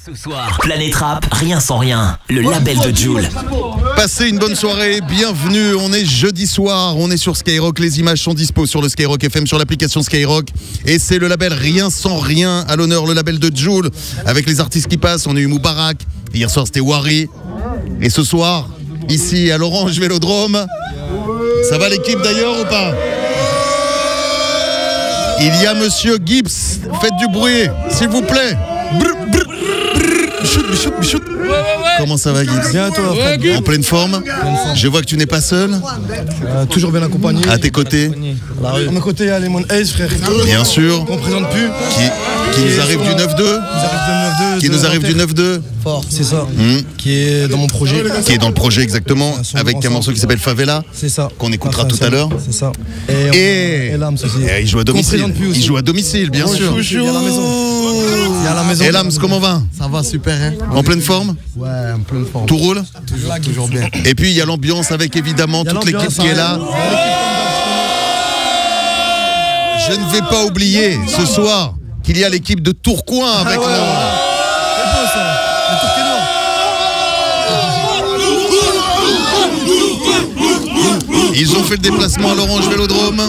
Ce soir, Planète Rap, rien sans rien, le label de Jul. Passez une bonne soirée, bienvenue, on est jeudi soir, on est sur Skyrock, les images sont dispo sur le Skyrock FM, sur l'application Skyrock, et c'est le label Rien sans rien, à l'honneur le label de Jul, avec les artistes qui passent, on a eu Moubarak, hier soir c'était Wari, et ce soir, ici à l'Orange Vélodrome, ça va l'équipe d'ailleurs ou pas? Il y a Monsieur Gibbs, faites du bruit, s'il vous plaît. Bichout. Comment ça va, Gibbs? Bien, toi, Fred. En pleine forme. Je vois que tu n'es pas seul. Toujours bien accompagné. À tes côtés. À mes côtés, il y a Lemon Ace, frère. Bien sûr. On ne présente plus. Qui nous arrive du 9-2. Qui nous arrive du 9-2. Fort, c'est ça. Qui est dans mon projet. Qui est dans le projet, exactement. Avec un morceau qui s'appelle Favela. C'est ça. Qu'on écoutera tout à l'heure. C'est ça. Et Lams aussi. Il joue à domicile. Il joue à domicile, bien sûr. Il y a la maison. Il y a la maison. Et Lams, comment va? Ça va super, hein. En pleine forme? Ouais, en pleine forme. Tout roule? Toujours bien. Et puis il y a l'ambiance avec évidemment toute l'équipe qui est là. Je ne vais pas oublier ce soir qu'il y a l'équipe de Tourcoing avec nous. C'est beau ça. Le Tourquenois. Ils ont fait le déplacement à l'Orange Vélodrome.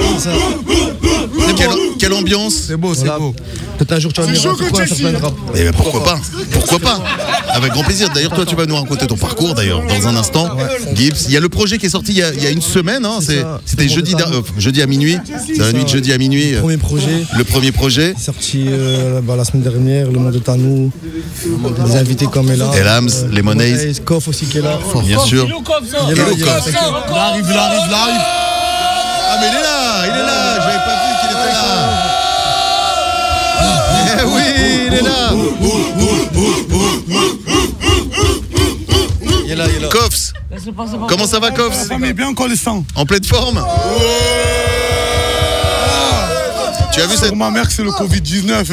Quelle ambiance? C'est beau, c'est beau. Peut-être un jour tu vas venir voir Tourcoing, ça se rap. Eh ben pourquoi pas? Pourquoi pas? Avec grand plaisir. D'ailleurs, toi, tu vas nous raconter ton parcours, d'ailleurs, dans un instant. Gibbs, il y a le projet qui est sorti il y a une semaine. Hein, c'était jeudi à minuit. C'est la nuit de jeudi à minuit. Le premier projet. Sorti la semaine dernière, le monde est à nous. Des invités comme Ella. Et Lams, Lemon Ace. Kof aussi qui est là. Bien sûr. Il arrive. Ah, mais il est là. J'avais pas vu qu'il était là. Eh oui, il est là. Il est là. Kofs. Comment ça va, Kofs? Ça va bien encore les sangs. En pleine forme? Tu as vu cette... Pour ma mère, c'est le Covid-19.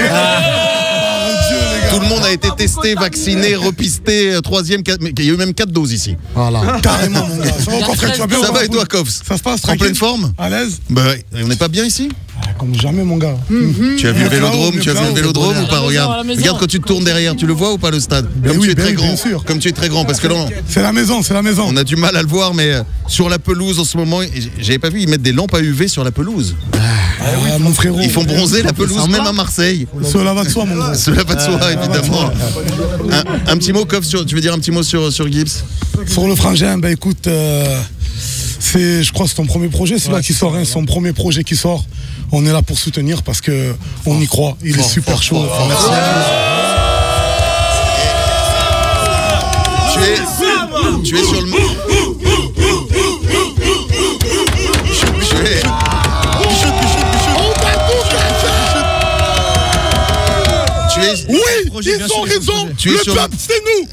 Tout le monde a été testé, vacciné, repisté, troisième, mais il y a eu même 4 doses ici. Voilà. Carrément, mon gars. Ça va et toi, Kofs? Ça se passe En tranquille. pleine forme? À l'aise? Bah, on n'est pas bien ici? Comme jamais, mon gars. Tu as vu le Vélodrome? Tu as vu le Vélodrome ou pas? Regarde quand tu te tournes derrière, tu le vois ou pas le stade? Comme tu es très grand. Comme tu es très grand, parce que là, c'est la maison. on a du mal à le voir, mais sur la pelouse en ce moment, j'avais pas vu, ils mettent des lampes à UV sur la pelouse. Mon frérot. Ils font bronzer la pelouse, même à Marseille. Cela va de soi, mon gars. Cela va de soi, évidemment. Un petit mot, Kof, tu veux dire un petit mot sur Gibbs? Sur le frangin, bah écoute, je crois que c'est ton premier projet, c'est là qui sort, hein, son premier projet qui sort. On est là pour soutenir parce que on y croit. Il est super chaud. Merci. Tu es sur le... Oui, ils ont raison. Le peuple, c'est nous.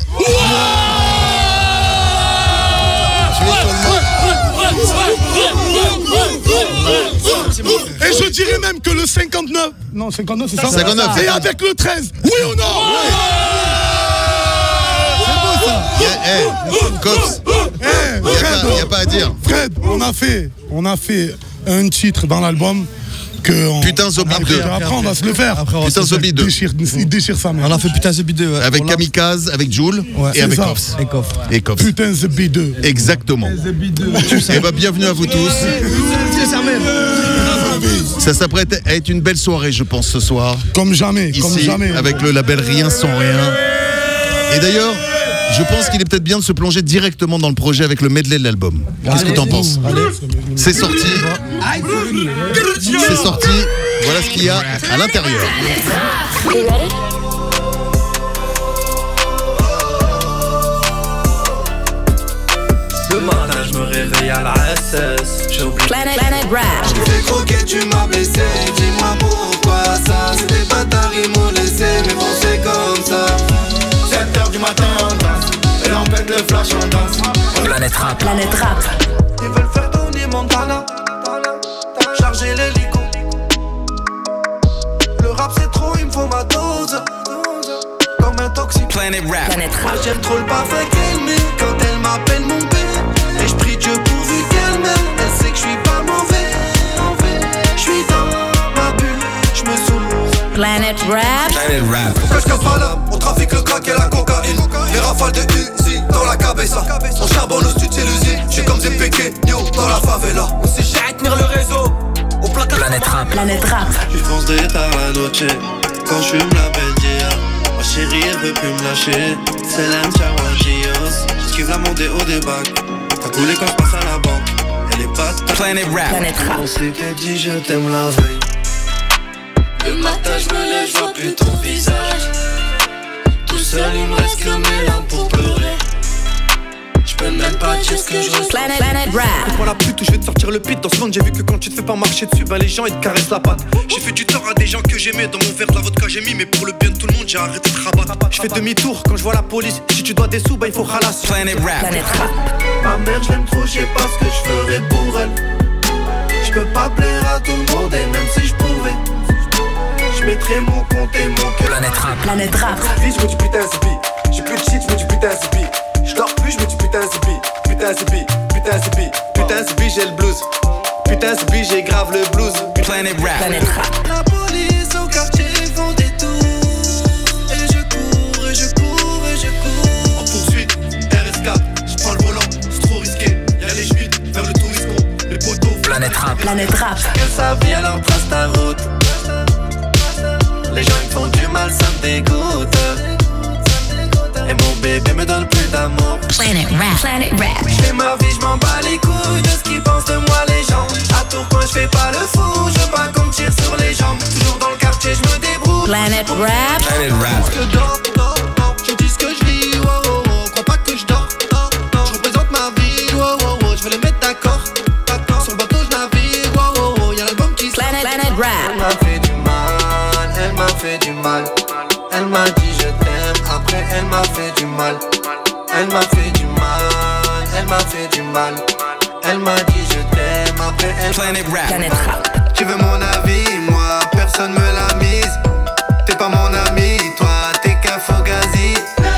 Et je dirais même que le 59... Non, 59, c'est ça? 59. Et avec le 13, oui ou non? C'est beau ça. Cops, il n'y a pas à dire. Fred, on a fait un titre dans l'album que... Putain Zombie 2. Après, on va se le faire. Putain Zombie 2. Il déchire sa mère. On a fait Putain Zombie 2. Avec Kamikaze, avec Jul et avec Koffs. Et Koffs. Putain Zombie 2. Exactement. Et bah bienvenue à vous tous. Ça s'apprête à être une belle soirée, je pense, ce soir. Comme jamais, ici, avec le label Rien sans rien. Et d'ailleurs, je pense qu'il est peut-être bien de se plonger directement dans le projet avec le medley de l'album. Qu'est-ce que t'en penses? C'est sorti. C'est sorti. Voilà ce qu'il y a à l'intérieur. Le matin je me réveille à la SS. J'ai oublié Planet Rap. Je fais croquer, tu m'as blessé. Dis-moi pourquoi ça. C'est des bâtards, ils m'ont laissé. Mais bon c'est comme ça. 7h du matin on danse. Et là on pète le flash on danse. Planète Rap. Planet Rap. Ils veulent faire tourner Montana. Charger l'hélico. Le rap c'est trop, il me faut ma dose. Comme un toxique. Planet Rap. Planet Rap. J'aime trop le parfait qu'elle met quand elle m'appelle mon père. Et je prie Dieu pourvu qu'elle m'aime. Elle sait que je suis pas mauvais. Je suis dans ma bulle, je me saoule. Planet Rap. Planet Rap. Pourquoi je casse pas là? On trafique rafale de Uzi dans la cabeza. On charbonne au studio, c'est l'usine. J'suis comme des pequeños dans la favela. On sait jamais tenir le réseau. Au placard. Planète Rap. Planète Rap. Je pense de tard la noche. Quand je fume la belle dia. Ma chérie elle veut plus me lâcher. C'est l'Anchawajios. J'esquive la montée au débac. T'as coulé quand je passe à la banque. Elle est pas ta Planète Rap. Planète Rap. On sait qu'elle dit je t'aime la veille. Le matin je me lève, je vois plus ton visage. Tout seul il me reste que mes larmes pour pleurer. Je peux même pas dire ce que je ressens. Planète Rap. Pour la pute où je vais te sortir le pit. Dans ce monde j'ai vu que quand tu te fais pas marcher dessus, ben les gens ils te caressent la patte. J'ai fait du tort à des gens que j'aimais. Dans mon verre de la vodka j'ai mis. Mais pour le bien de tout le monde j'ai arrêté de rabattre. Je fais demi-tour quand je vois la police. Si tu dois des sous, ben il faut ralasse. Planète Rap. Planète Rap. Ma mère je l'aime trop, je sais pas ce que je ferais pour elle. Je peux pas plaire à tout le monde et même si je pouvais, je mettrais mon compte et mon cœur. Planète Rap. Planète Rap. Vie, je me dis putain zippy. J'ai plus de shit, je me dis putain zippy. Je dors plus, je me dis putain zippy. Putain zippy, putain zippy. Putain zippy, j'ai le blues. Putain zippy, j'ai grave le blues. Planète Rap. Planète Rap. La police au quartier font des tours. Et je cours, et je cours, et je cours. En poursuite, RS4, je prends le volant, c'est trop risqué. Y'a les chemises vers le tourisme, les poteaux. Planète Rap. Planète Rap. Que sa vie alors trace ta route. Les gens ils font du mal, ça me dégoûte. Et mon bébé me donne plus d'amour. Planète Rap. Planète Rap. J'fais ma vie, j'm'en bats les couilles de ce qu'ils pensent de moi les gens. À Tourcoing j'fais pas le fou, je veux pas qu'on me tire sur les jambes. Toujours dans le quartier j'me débrouille. Planète Rap. Planète Rap. Je dors, je dis ce que je vis, wow, wow, wow. Crois pas que je dors, je représente ma vie, wow, wow, wow. Je veux les mettre d'accord, sur le bateau je navigue, wow, wow, wow. Y'a l'album qui sort. Planète Rap. Elle m'a fait du mal, elle m'a fait du mal. Elle m'a dit je t'aime, après elle m'a fait du mal. Elle m'a fait du mal, elle m'a fait du mal. Elle m'a dit je t'aime, après elle Planète Rap. Planète Rap. Tu veux mon avis, moi personne me l'a mise. T'es pas mon ami, toi t'es qu'un fugazi.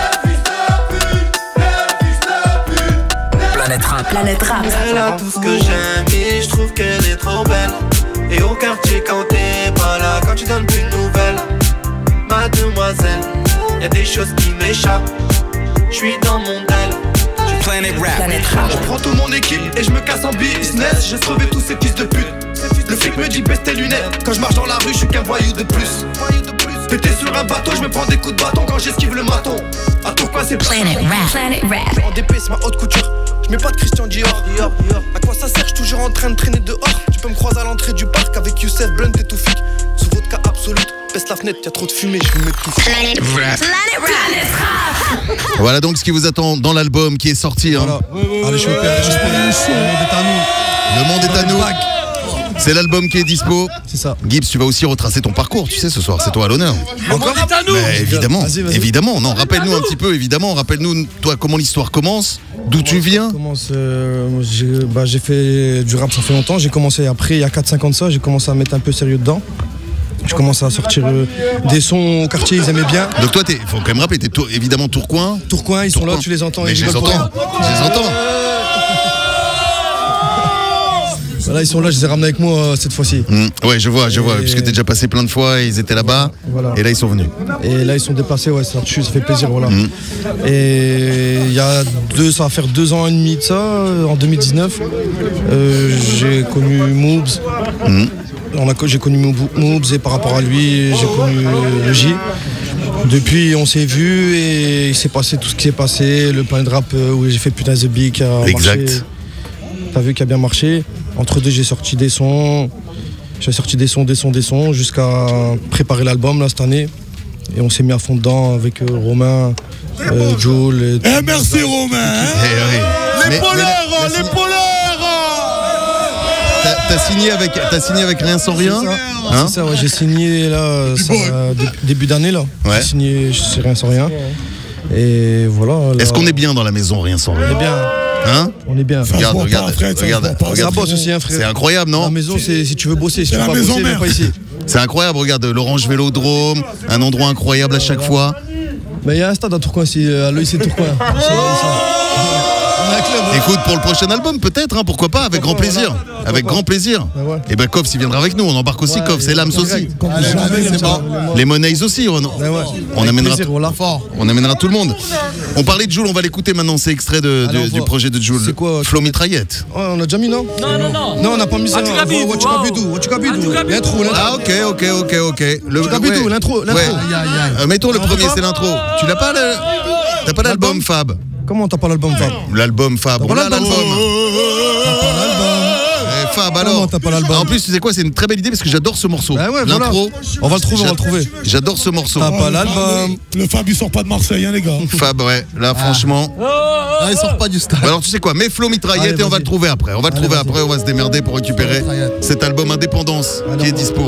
Planète Rap. Planète Rap. Elle a tout ce que j'aime et je trouve qu'elle est trop belle. Et au quartier quand t'es pas là, quand tu donnes plus de nouvelles, mademoiselle, y'a des choses qui m'échappent. J'suis dans mon aile. Planète Rap. Planète Rap. Je prends toute mon équipe et je me casse en business. J'ai sauvé tous ces fils de pute. Le flic me dit baisse tes lunettes. Quand je marche dans la rue, je suis qu'un voyou de plus. Pété sur un bateau, je me prends des coups de bâton quand j'esquive le maton. À Tourcoing c'est Planète Rap. Planète Rap. en DP, c'est ma haute couture. Je mets pas de Christian Dior. À quoi ça sert, je toujours en train de traîner dehors. Tu peux me croiser à l'entrée du parc avec Youssef, Blunt et Toufik. Sous vodka absolute, baisse la fenêtre, y'a trop de fumée, je vais mettre tout. Planète Rap. Voilà donc ce qui vous attend dans l'album qui est sorti. Hein. Allez, je vais Le monde est à nous. C'est l'album qui est dispo. C'est ça. Gibbs, tu vas aussi retracer ton parcours, tu sais, ce soir, c'est toi à l'honneur. Encore à nous. Mais évidemment, Vas-y. évidemment. Non, rappelle-nous un petit peu, évidemment. Rappelle-nous, toi, comment l'histoire commence, d'où tu viens. J'ai fait du rap, ça fait longtemps. J'ai commencé après, il y a 4-5 ans de ça, j'ai commencé à mettre un peu sérieux dedans. Je commence à sortir des sons au quartier, ils aimaient bien. Donc toi, il faut quand même rappeler, t'es évidemment Tourcoing. Tourcoing, ils sont là, tu les entends. Mais ils je les rigolent pour entends. rien. Je les entends. Voilà, ils sont là, je les ai ramenés avec moi cette fois-ci. Ouais, je vois, puisque t'es déjà passé plein de fois, ils étaient là-bas, Voilà. et là ils sont venus. Et là, ils sont déplacés, ouais, ça tue, ça fait plaisir, voilà. Et ça va faire 2 ans et demi de ça, en 2019, j'ai connu Moobs. J'ai connu Moobs et par rapport à lui, j'ai connu le J. Depuis, on s'est vu et il s'est passé tout ce qui s'est passé. Le Planète Rap où j'ai fait Putain The Big qui a Exact. marché. T'as vu, qui a bien marché. Entre deux, j'ai sorti des sons. J'ai sorti des sons jusqu'à préparer l'album là cette année. Et on s'est mis à fond dedans avec Romain, Jules. Merci Romain. Les polaires. T'as signé avec Rien sans rien. Hein? C'est ça, ouais, j'ai signé là, début d'année là. Ouais. J'ai signé chez Rien sans rien. Et voilà. Là, Est-ce qu'on est bien dans la maison Rien sans on est rien? bien. Hein? On est bien. Regarde. Ça bosse aussi, hein, frère. C'est incroyable, non? La maison, c'est si tu veux bosser, si tu veux la pas maison bosser, viens mère. pas ici. C'est incroyable, regarde, l'Orange Vélodrome, un endroit incroyable à chaque fois. Mais il y a un stade à Tourcoing, à l'EIC Tourcoing. Écoute, pour le prochain album, peut-être, hein, pourquoi pas, avec grand plaisir. Avec grand plaisir. Et ben Koffs, il viendra avec nous, on embarque aussi Koffs, et Lams aussi. Les Monnaies aussi, on amènera tout le monde. On parlait de Jul, on va l'écouter maintenant, c'est extrait du projet de Jul. C'est quoi Flow Mitraillette. On a déjà mis, non? Non, on n'a pas mis ça. L'intro. Ah, ok. L'intro. Mettons le premier, c'est l'intro. Tu l'as pas T'as pas l'album Fab? Comment t'as pas l'album Fab? L'album Fab, on a l'album. Fab alors. T'as pas l'album? En plus, tu sais quoi, c'est une très belle idée parce que j'adore ce morceau. L'intro. On va le trouver, J'adore ce morceau. T'as pas l'album. Le Fab, il sort pas de Marseille, hein, les gars. Fab, ouais. Là, franchement. Là, il sort pas du stade. Alors, tu sais quoi, mets Flow Mitraillette et on va le trouver après. On va se démerder pour récupérer cet album Indépendance qui est dispo.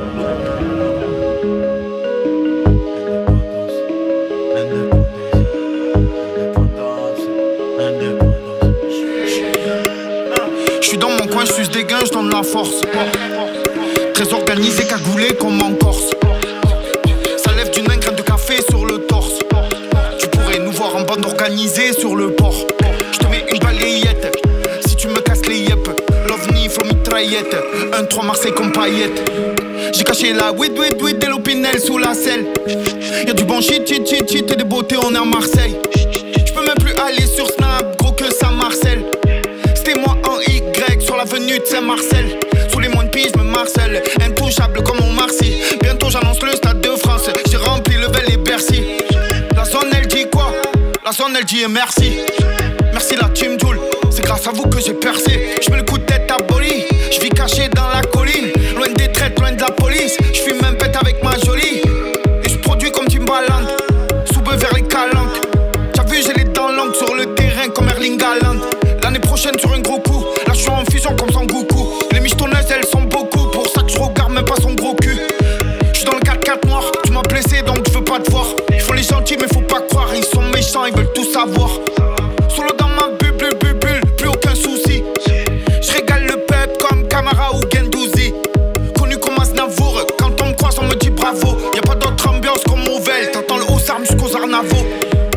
Je suis des gains, je donne la force. Très organisé, cagoulé comme en Corse. Ça lève d'une main, graine de café sur le torse. Tu pourrais nous voir en bande organisée sur le port. Je te mets une balayette si tu me casses les yep. L'ovni, flow mitraillette. 1-3 Marseille comme paillette. J'ai caché la weed et l'opinel sous la selle. Y'a du bon shit et des beautés, on est à Marseille. Je peux même plus aller sur Snap, gros que ça Marcel. C'était moi en Y sur l'avenue de Saint-Marcel. Sous les moines piges me Marcel, intouchable comme on Marcy. Bientôt j'annonce le stade de France. J'ai rempli le Vel et Bercy. La zone elle dit quoi? La zone elle dit merci. Merci la team Joule, c'est grâce à vous que j'ai percé. Je mets le coup de tête aboli. Je vis caché dans la colline, loin des traites, loin de la police. Je fume même pète avec ma jolie. Et je produis comme Timbaland, sous-beu vers les calanques. T'as vu j'ai les dents longues sur le terrain comme Erling Haaland. L'année prochaine sur un gros coup, là je suis en fusion comme Son Goku. Les michetonneuses elles sont beaucoup, pour ça que je regarde même pas son gros cul. Je suis dans le 4x4 noir, tu m'as blessé donc je veux pas te voir. Ils font les gentils mais faut pas croire, ils sont méchants, ils veulent tout savoir. Solo dans ma bulle, plus aucun souci. Je régale le peuple comme Camara ou Gendouzi. Connu comme Aznavour, quand on me croise on me dit bravo. Y'a pas d'autre ambiance comme Mauvel, t'entends le Haussarm jusqu'aux Arnavaux.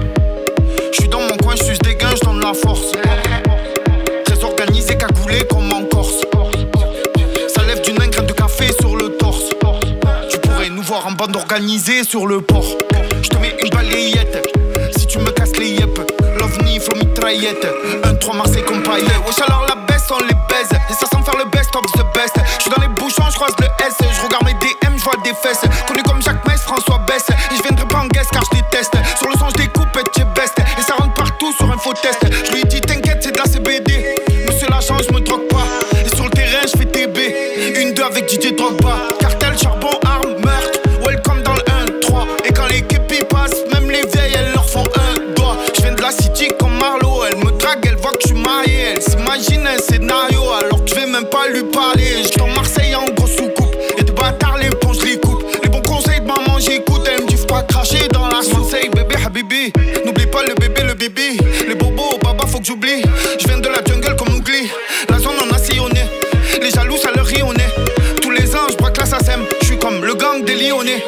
Je suis dans mon coin, je suis des gains, je donne la force. Très organisé, cagoulé comme en Corse. Ça lève d'une main, graine de café sur le torse. Tu pourrais nous voir en bande organisée sur le port. Je te mets une balayette si tu me casses les yep. L'ovni, flow mitraillette. 1-3 Marseille comme paillette. Wesh alors la baisse, on les baise. Et ça sans faire le best of the best. Je suis dans les bouchons, je croise le S. Je regarde mes DM, je vois des fesses. Connu comme Jacques Metz, François Bess. Et je viendrai pas en guest car je déteste. Sur le son, je découpe et tu es best. Et ça rentre partout sur un faux test. Je lui dis t'inquiète, c'est de la CBD. Monsieur l'agent, je me drogue pas. Et sur le terrain, je fais TB. 1-2 avec DJ Drogba. Cartel, charbon, arme, meurtre. Welcome dans le 1-3. Et quand les képis passent, même les vieilles, elles leur font un doigt. Je viens de la city comme Marlo. Elle me drague, elle voit que je suis marié. Elle s'imagine un scénario alors que je vais même pas lui parler. Je suis en Marseille en grosse soucoupe. Y'a des bâtards, les ponts, je les coupe. Les bons conseils de maman, j'écoute. Elle me dit faut pas cracher dans la soupe. Marseille, bébé, habibi. N'oublie pas le bébé. Les bobos, baba, faut que j'oublie. Je viens de la jungle comme Ougli. La zone, on a sillonné. Les jaloux, ça leur rit au nez. Tous les ans, je braque la SACEM. Je suis comme le gang des Lyonnais.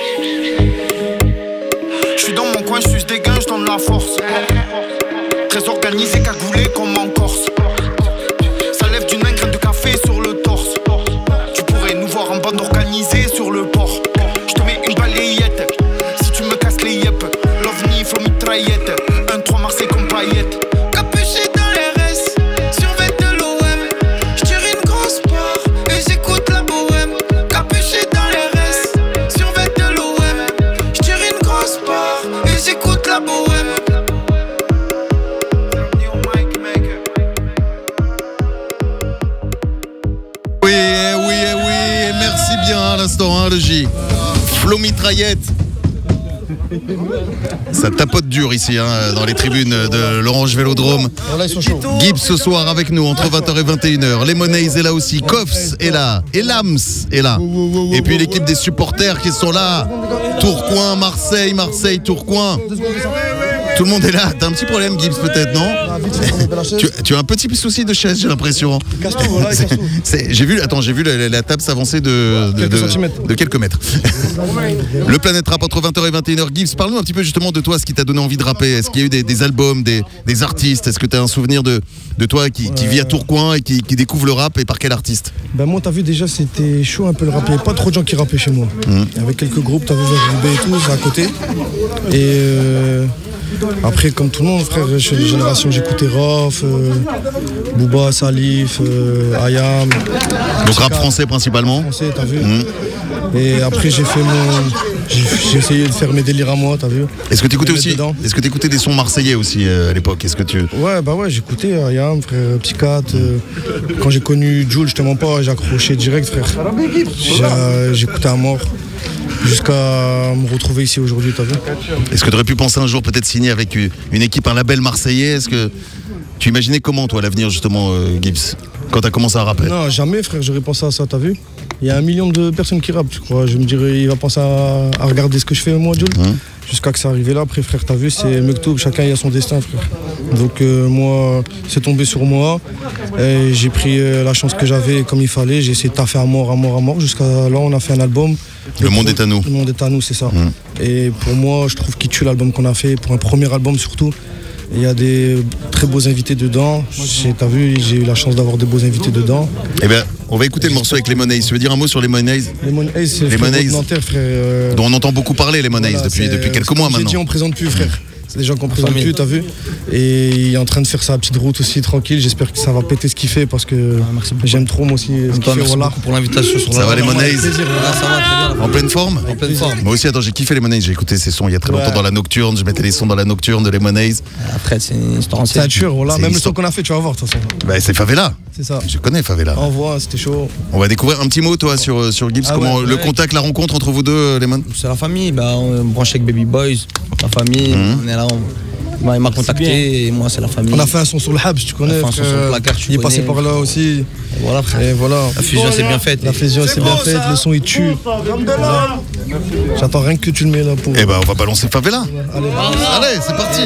Je suis dans mon coin, je suis des gains, je donne la force. Très organisé, cagoulé comme en Corse. Ça lève d'une main, graine de café sur le torse. Tu pourrais nous voir en bande organisée sur le port. Je te mets une balayette si tu me casses les yep. L'ovni, flow mitraillette. 1-3 Marseille comme paillette. Capuché dans les restes, survêt de l'OM. J'tire une grosse part et j'écoute la bohème. Capuché dans les restes, survêt de l'OM. J'tire une grosse part et j'écoute la bohème. Oui, merci bien à l'instant, hein, le J. Flow Mitraillette. Ça tapote dur ici, hein, dans les tribunes de l'Orange Vélodrome. Là, ils sont chauds. Gibbs ce soir avec nous entre 20h et 21h. Les Monnaies est là aussi. Koffs est là. Et Lams est là. Et puis l'équipe des supporters qui sont là. Tourcoing, Marseille, Tourcoing. Tout le monde est là. T'as un petit problème, Gibbs, peut-être, non? Tu as un petit souci de chaise, j'ai l'impression. J'ai vu la table s'avancer de quelques mètres. Le Planète Rap entre 20h et 21h. Gibbs, parle-nous un petit peu justement de toi, ce qui t'a donné envie de rapper. Est-ce qu'il y a eu des albums, des artistes? Est-ce que tu as un souvenir de toi qui vit à Tourcoing et qui découvre le rap, et par quel artiste? Ben moi, t'as vu, déjà, c'était chaud un peu le rap. Il n'y avait pas trop de gens qui rappaient chez moi. Il y avait quelques groupes, t'as vu, vers et tout, c'est à côté. Et après, comme tout le monde, frère, chez les générations, j'écoutais Rof, Booba, Salif, Ayam. Donc rap français principalement? Français, t'as vu. Et après, j'ai essayé de faire mes délires à moi, t'as vu. Est-ce que t'écoutais des sons marseillais aussi à l'époque? Ouais, j'écoutais Ayam, frère, Psycat. Quand j'ai connu Jules, je te mens pas, j'ai accroché direct, frère. J'écoutais à mort. Jusqu'à me retrouver ici aujourd'hui, t'as vu. Est-ce que tu aurais pu penser un jour peut-être signer avec une équipe, un label marseillais? Est-ce que tu imaginais comment, toi, l'avenir, justement, Gibbs, quand tu as commencé à rapper? Non, jamais, frère, j'aurais pensé à ça, t'as vu. Il y a 1 million de personnes qui rappent, tu crois. Je me dirais, il va penser à regarder ce que je fais, moi, Jules. Jusqu'à que ça arrive là. Après, frère, t'as vu, c'est Mektoub, chacun il a son destin, frère. Donc, moi, c'est tombé sur moi. J'ai pris la chance que j'avais comme il fallait. J'ai essayé de taffer à mort. Jusqu'à là, on a fait un album. Le monde est à nous. Le monde est à nous, c'est ça. Et pour moi, je trouve qu'il tue l'album qu'on a fait, pour un premier album surtout. Il y a des très beaux invités dedans. T'as vu, j'ai eu la chance d'avoir des beaux invités dedans. Eh bien, on va écouter le morceau avec Lemonade. Tu veux dire un mot sur Lemonade? Lemonade, c'est le Nanterre, frère. Dont on entend beaucoup parler, Lemonade, voilà, depuis quelques mois maintenant. J'ai dit, on présente plus, frère. C'est des gens qu'on présente plus, t'as vu. Et il est en train de faire sa petite route aussi, tranquille. J'espère que ça va péter ce qu'il fait parce que j'aime trop, moi aussi, ce qu'il fait. Merci beaucoup pour l'invitation sur Ça va, Lemonade? Ça va très bien. En pleine forme? En pleine forme. Moi aussi, attends, j'ai kiffé Lemonade. J'ai écouté ces sons il y a très longtemps dans la nocturne. Je mettais les sons dans la nocturne de Lemonade. Après, c'est une histoire ancienne. C'est un tueur, voilà. Même le son qu'on a fait, tu vas voir, de toute façon. Bah, c'est Favela. C'est ça. Je connais Favela. On voit, c'était chaud. On va découvrir un petit mot, toi, sur Gibbs. Comment le contact, la rencontre entre vous deux, Lemon? C'est la famille. Bah, on branche avec Baby Boys, la famille. On est là. Il m'a contacté et moi c'est la famille. On a fait un son sur le Habs, tu connais. On a fait un son sur le placard, il est passé par là aussi. Et voilà, frère. Et voilà. La fusion c'est bien faite. La fusion c'est bien faite, le son il tue. Voilà. J'attends rien que tu le mets là pour. Eh ben on va balancer Favela. Allez, c'est parti.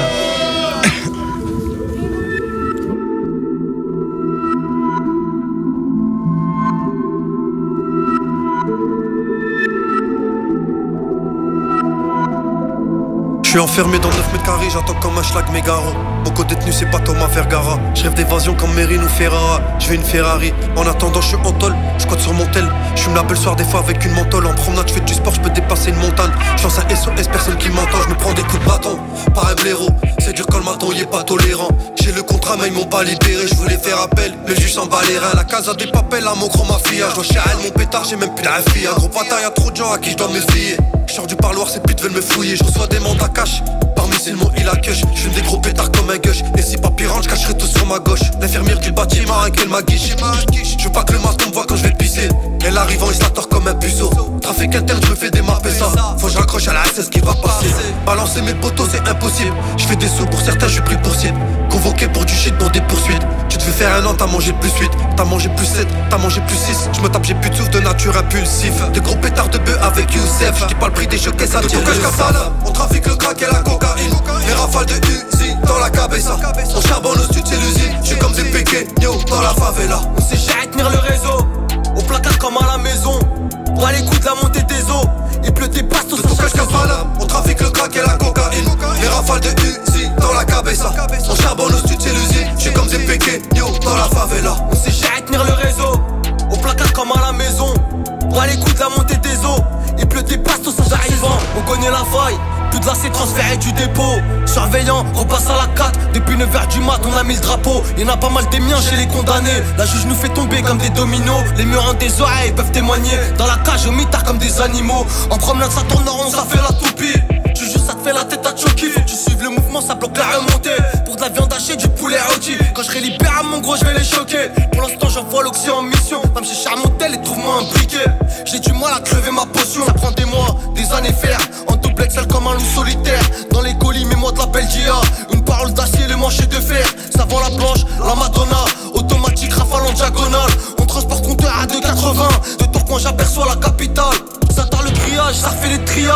Je suis enfermé dans 9 mètres carrés, j'attends comme un schlag Mégaro. Mon co-détenu c'est pas Thomas Vergara. Je rêve d'évasion comme Merine ou Ferrara. Je veux une Ferrari, en attendant je suis en tôle. Je squatte sur mon tel, je fume la belle soir des fois avec une menthol. En promenade je fais du sport, je peux dépasser une montagne. Je lance un SOS, personne qui m'entend. Je me prends des coups de bâton, par un blaireau. C'est dur quand le maton il est pas tolérant. J'ai le contrat mais ils m'ont pas libéré. Je voulais faire appel, le juge s'en bat les reins. La casa des papels à mon gros mafia. Je dois chez elle mon pétard, j'ai même plus la fille. Un gros bâtard, y'a trop de gens à qui je dois me fier. Je sors du parloir, ces putes veulent me fouiller. Je reçois des mandats cash. Parmi c'est le mot il a cush. Je fume des gros pétards comme un gush. Et si papy rentre, je cacherai tout sur ma gauche. L'infirmière du bâtiment avec elle m'a guiche. Je veux pas que le maton me voit quand je vais pisser. Elle arrive en installateur comme un puceau. Trafic interne, je me fais démapper ça. Faut que je raccroche à la SS qui va passer. Balancer mes potos c'est impossible. Je fais des sous pour certains, je suis pris pour cible. Convoqué pour du shit pour des poursuites. Tu te fais faire 1 an, t'as mangé plus 8. T'as mangé plus 7, t'as mangé plus 6. Je me tape, j'ai plus de souffle de nature impulsif. Des gros pétards de bœuf avec Youssef. Je dis pas le prix des chocs et ça tire. On trafique le crack et la cocaïne. Les rafales de Uzi dans la cabeza. On charbonne au sud c'est l'usine. Je suis comme des pequeños dans la favela. On sait jamais tenir le réseau. Au placard comme à la maison. Bras les coups de la montée des eaux. Il pleut des bastos sur on trafique le crack et la cocaïne. Les rafales de Uzi dans la cabeza. On charbonne au sud c'est l'usine. Je suis comme des pequeños dans la favela. On sait jamais tenir le réseau. Au placard comme à la maison. Bras les coups de la montée des eaux. Il pleut des bastos sans arrivant. On connaît la faille. Tout de là c'est transféré du dépôt. Surveillant, repasse à la 4. Depuis 9h du mat on a mis le drapeau. Y'en a pas mal des miens chez les condamnés. La juge nous fait tomber comme des dominos. Les murs en des oreilles peuvent témoigner. Dans la cage au mitard comme des animaux. En promenade ça tourne rond, ça fait la toupie. Tu juste ça te fait la tête à choquer. Faut que tu suives le mouvement, ça bloque la remontée. Pour de la viande hachée, du poulet rôti. Quand je serai libéré mon gros je vais les choquer. Pour l'instant j'envoie l'oxy en mission. Va me chercher à mon tel et trouve-moi un briquet. J'ai du mal à crever ma potion. Ça prend des mois, des années faire. En double Excel comme un loup solitaire. Dans les colis, mets-moi de la Belgia. Une parole d'acier, les manchettes de fer. Ça vend la planche, la Madonna. Automatique, rafale en diagonale. On transporte compteur à 2,80. De Tourcoing, j'aperçois la capitale. Ça tord le grillage, ça refait les triades.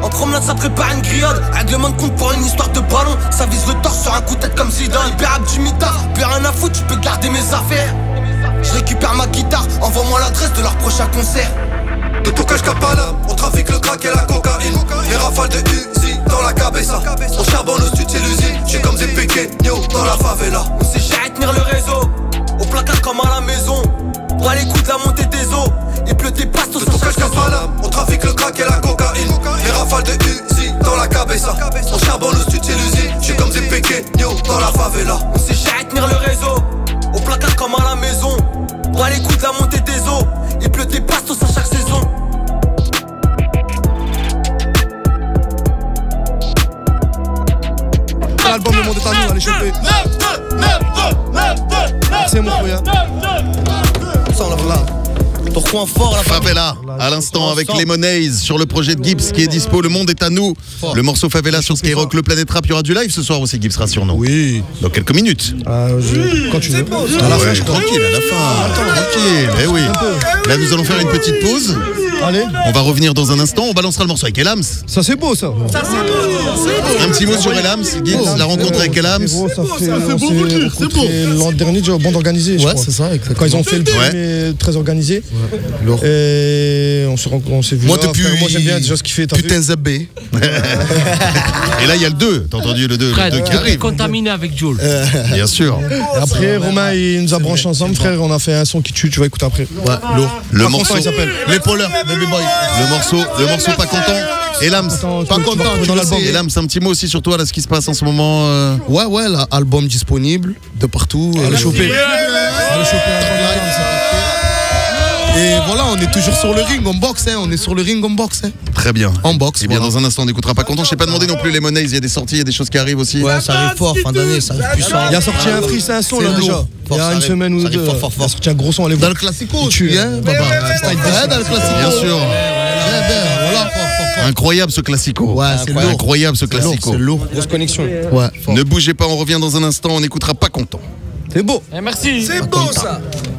En promenade ça prépare une grillade. Règlement de compte pour une histoire de ballon. Ça vise le torse sur un coup de tête comme Zidane. Libérable du mitard, plus rien à foutre, tu peux garder mes affaires. Je récupère ma guitare, envoie-moi l'adresse de leur prochain concert. De tout cache Capala, on trafique le crack et la cocaïne. Les rafales de Uzi dans la cabeza. On charbonne au sud, c'est l'usine. J'suis comme des pequeños dans la favela. On sait gérer tenir le réseau. Au placard comme à la maison. Pour aller écouter la montée des eaux. Et pleut des pastos de tout cache Capala, on trafique le crack et la cocaïne. Les rafales de Uzi dans la cabeza. On charbonne au sud, c'est l'usine. J'suis comme des pequeños dans la favela. On sait gérer tenir le réseau. Au placard comme à la maison. Pour aller écouter la montée des eaux. Et pleut des pastos à chaque saison. L'album Le Monde est à nous, allez choper. C'est mon frère. Ça, on l'a là. Ton coin fort là. Favela, à l'instant avec Lemonade sur le projet de Gibbs qui est dispo. Le Monde est à nous. Le morceau Favela sur Skyrock, le Planète Rap. Il y aura du live ce soir aussi. Gibbs sera sur nous. Oui. Dans quelques minutes. Quand tu veux. À la fin, je crois. Tranquille, à la fin. Tranquille. Eh oui. Là, nous allons faire une petite pause. Allez. On va revenir dans un instant. On balancera le morceau avec Elams. Ça, c'est beau, ça. Un petit mot sur Elams. Gibbs, la rencontre avec Elams. C'est beau. L'an dernier, bande organisée. Ouais, c'est ça. Quand ils ont fait le premier très organisé. Et on s'est vu. Moi, depuis. Moi, j'aime bien déjà ce qu'il fait. Putain, Zabé. Et là, il y a le 2. T'as entendu le 2 qui arrive. Contaminé avec Jules. Bien sûr. Et après, Romain, il nous a branché ensemble, frère. On a fait un son qui tue. Tu vas écouter après. Ouais, lourd. Le morceau. Il s'appelle L'épauleur, Baby Boy. Le morceau pas content. Elams, pas content. Dans l'album. Elams, un petit mot aussi sur toi, là, ce qui se passe en ce moment. Ouais, l'album disponible de partout. Allez choper. Et voilà, on est toujours sur le ring, on boxe, on est sur le ring, on boxe. Très bien. On boxe. Et bien dans un instant, on n'écoutera pas content. Je t'ai pas demandé non plus les monnaies, il y a des sorties, il y a des choses qui arrivent aussi. Ouais, ça arrive fort, fin d'année, ça arrive puissant. Il y a sorti un free, c'est un son là déjà. Il y a une semaine ou deux. Il a sorti un gros son, allez voir. Dans le classico, tu hein, Baba. Dans le classico. Bien sûr. Voilà. Incroyable ce classico. Ouais, c'est lourd. Incroyable ce classico. C'est lourd. Grosse connexion. Ouais. Ne bougez pas, on revient dans un instant, on n'écoutera pas content. C'est beau. Merci. C'est beau ça.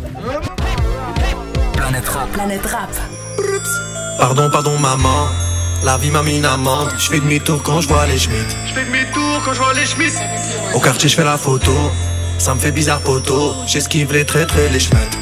Planète Rap. Pardon maman, la vie m'a mis une amende. Je fais demi-tour quand je vois les Schmitt. Au quartier je fais la photo, ça me fait bizarre poteau. J'esquive les traîtres et les schmettes.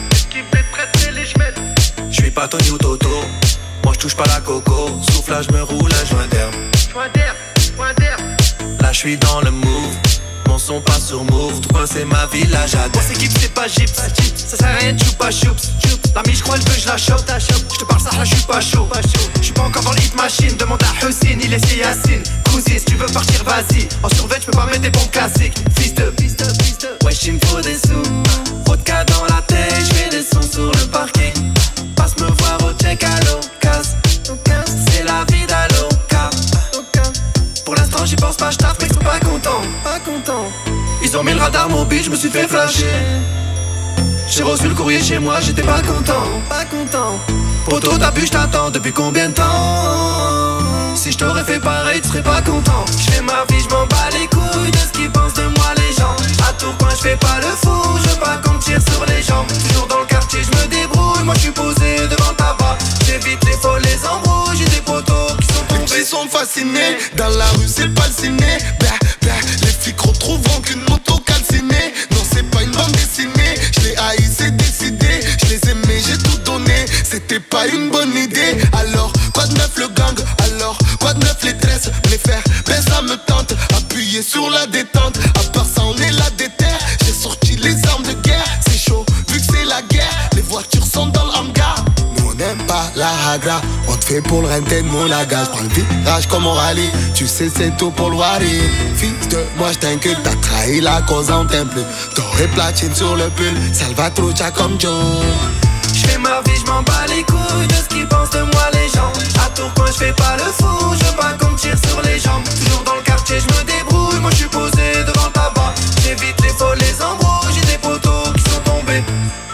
Je suis pas Tony ou Toto, moi je touche pas la coco. Souffle là je me roule un joint d'herbe. Là je suis dans le move, mon son passe sur move. Toi c'est ma villa, j'adore. C'est Gibbs, c'est pas Gibbs. Ça sert à rien de choupa choups. La mi je crois elle veut je la chope. Je te parle ça là je suis pas chaud. Je suis pas encore dans le hit machine. Demande à Hussein, il est Yacine. Cousine si tu veux partir vas-y. En survêt je peux pas mettre des bons classiques. Fils de ouais il me faut des sous. Vodka dans la tête, je fais des sons sur le parking. Passe me voir au check à l'occasion. C'est la vie d'Aloca. Pour l'instant j'y pense pas, je taffe mais ils sont pas contents. Ils ont mis le radar mobile, je me suis fait flasher. J'ai reçu le courrier chez moi, j'étais pas content. Poto t'as bu, je t'attends depuis combien de temps? Si je t'aurais fait pareil, tu serais pas content. Je fais ma vie, je m'en bats les couilles de ce qu'ils pensent de moi les gens. À Tourcoing je fais pas le fou, je veux pas qu'on me tire sur les jambes. Toujours dans le quartier, je me débrouille, moi je suis posé devant ta barre. J'évite les folles, les embrouilles, j'ai des potos qui sont tombés. Les sont fascinés, dans la rue c'est pas le ciné. Les flics retrouveront qu'une moto calcinée. Non c'est pas une bande dessinée, je l'ai haï c'est décidé. Je les aimais, j'ai tout donné, c'était pas une bonne idée. Alors quoi de neuf le gang, alors quoi de neuf les tresses. Les faire baisse ça me tente, appuyer sur la détente. À part ça on est la déterre, j'ai sorti les armes de guerre. C'est chaud vu que c'est la guerre, les voitures sont dans le hangar. Nous on n'aime pas la hagra, on te fait pour le renter de mon laga. J'prends le virage comme on rallye, tu sais c'est tout pour le wari. Fils de moi j't'inquiète, t'as trahi la cause on t'aime plus. Doré platine sur le pull, Salvatrucha comme Joe. J'fais ma vie, j'm'en bats les couilles de ce qu'ils pensent de moi les gens. À Tourcoing j'fais pas le fou, je veux pas qu'on me tire sur les jambes. Toujours dans le quartier j'me débrouille, moi j'suis posé devant le tabac. J'évite les folles, les embrouilles, j'ai des potos qui sont tombés.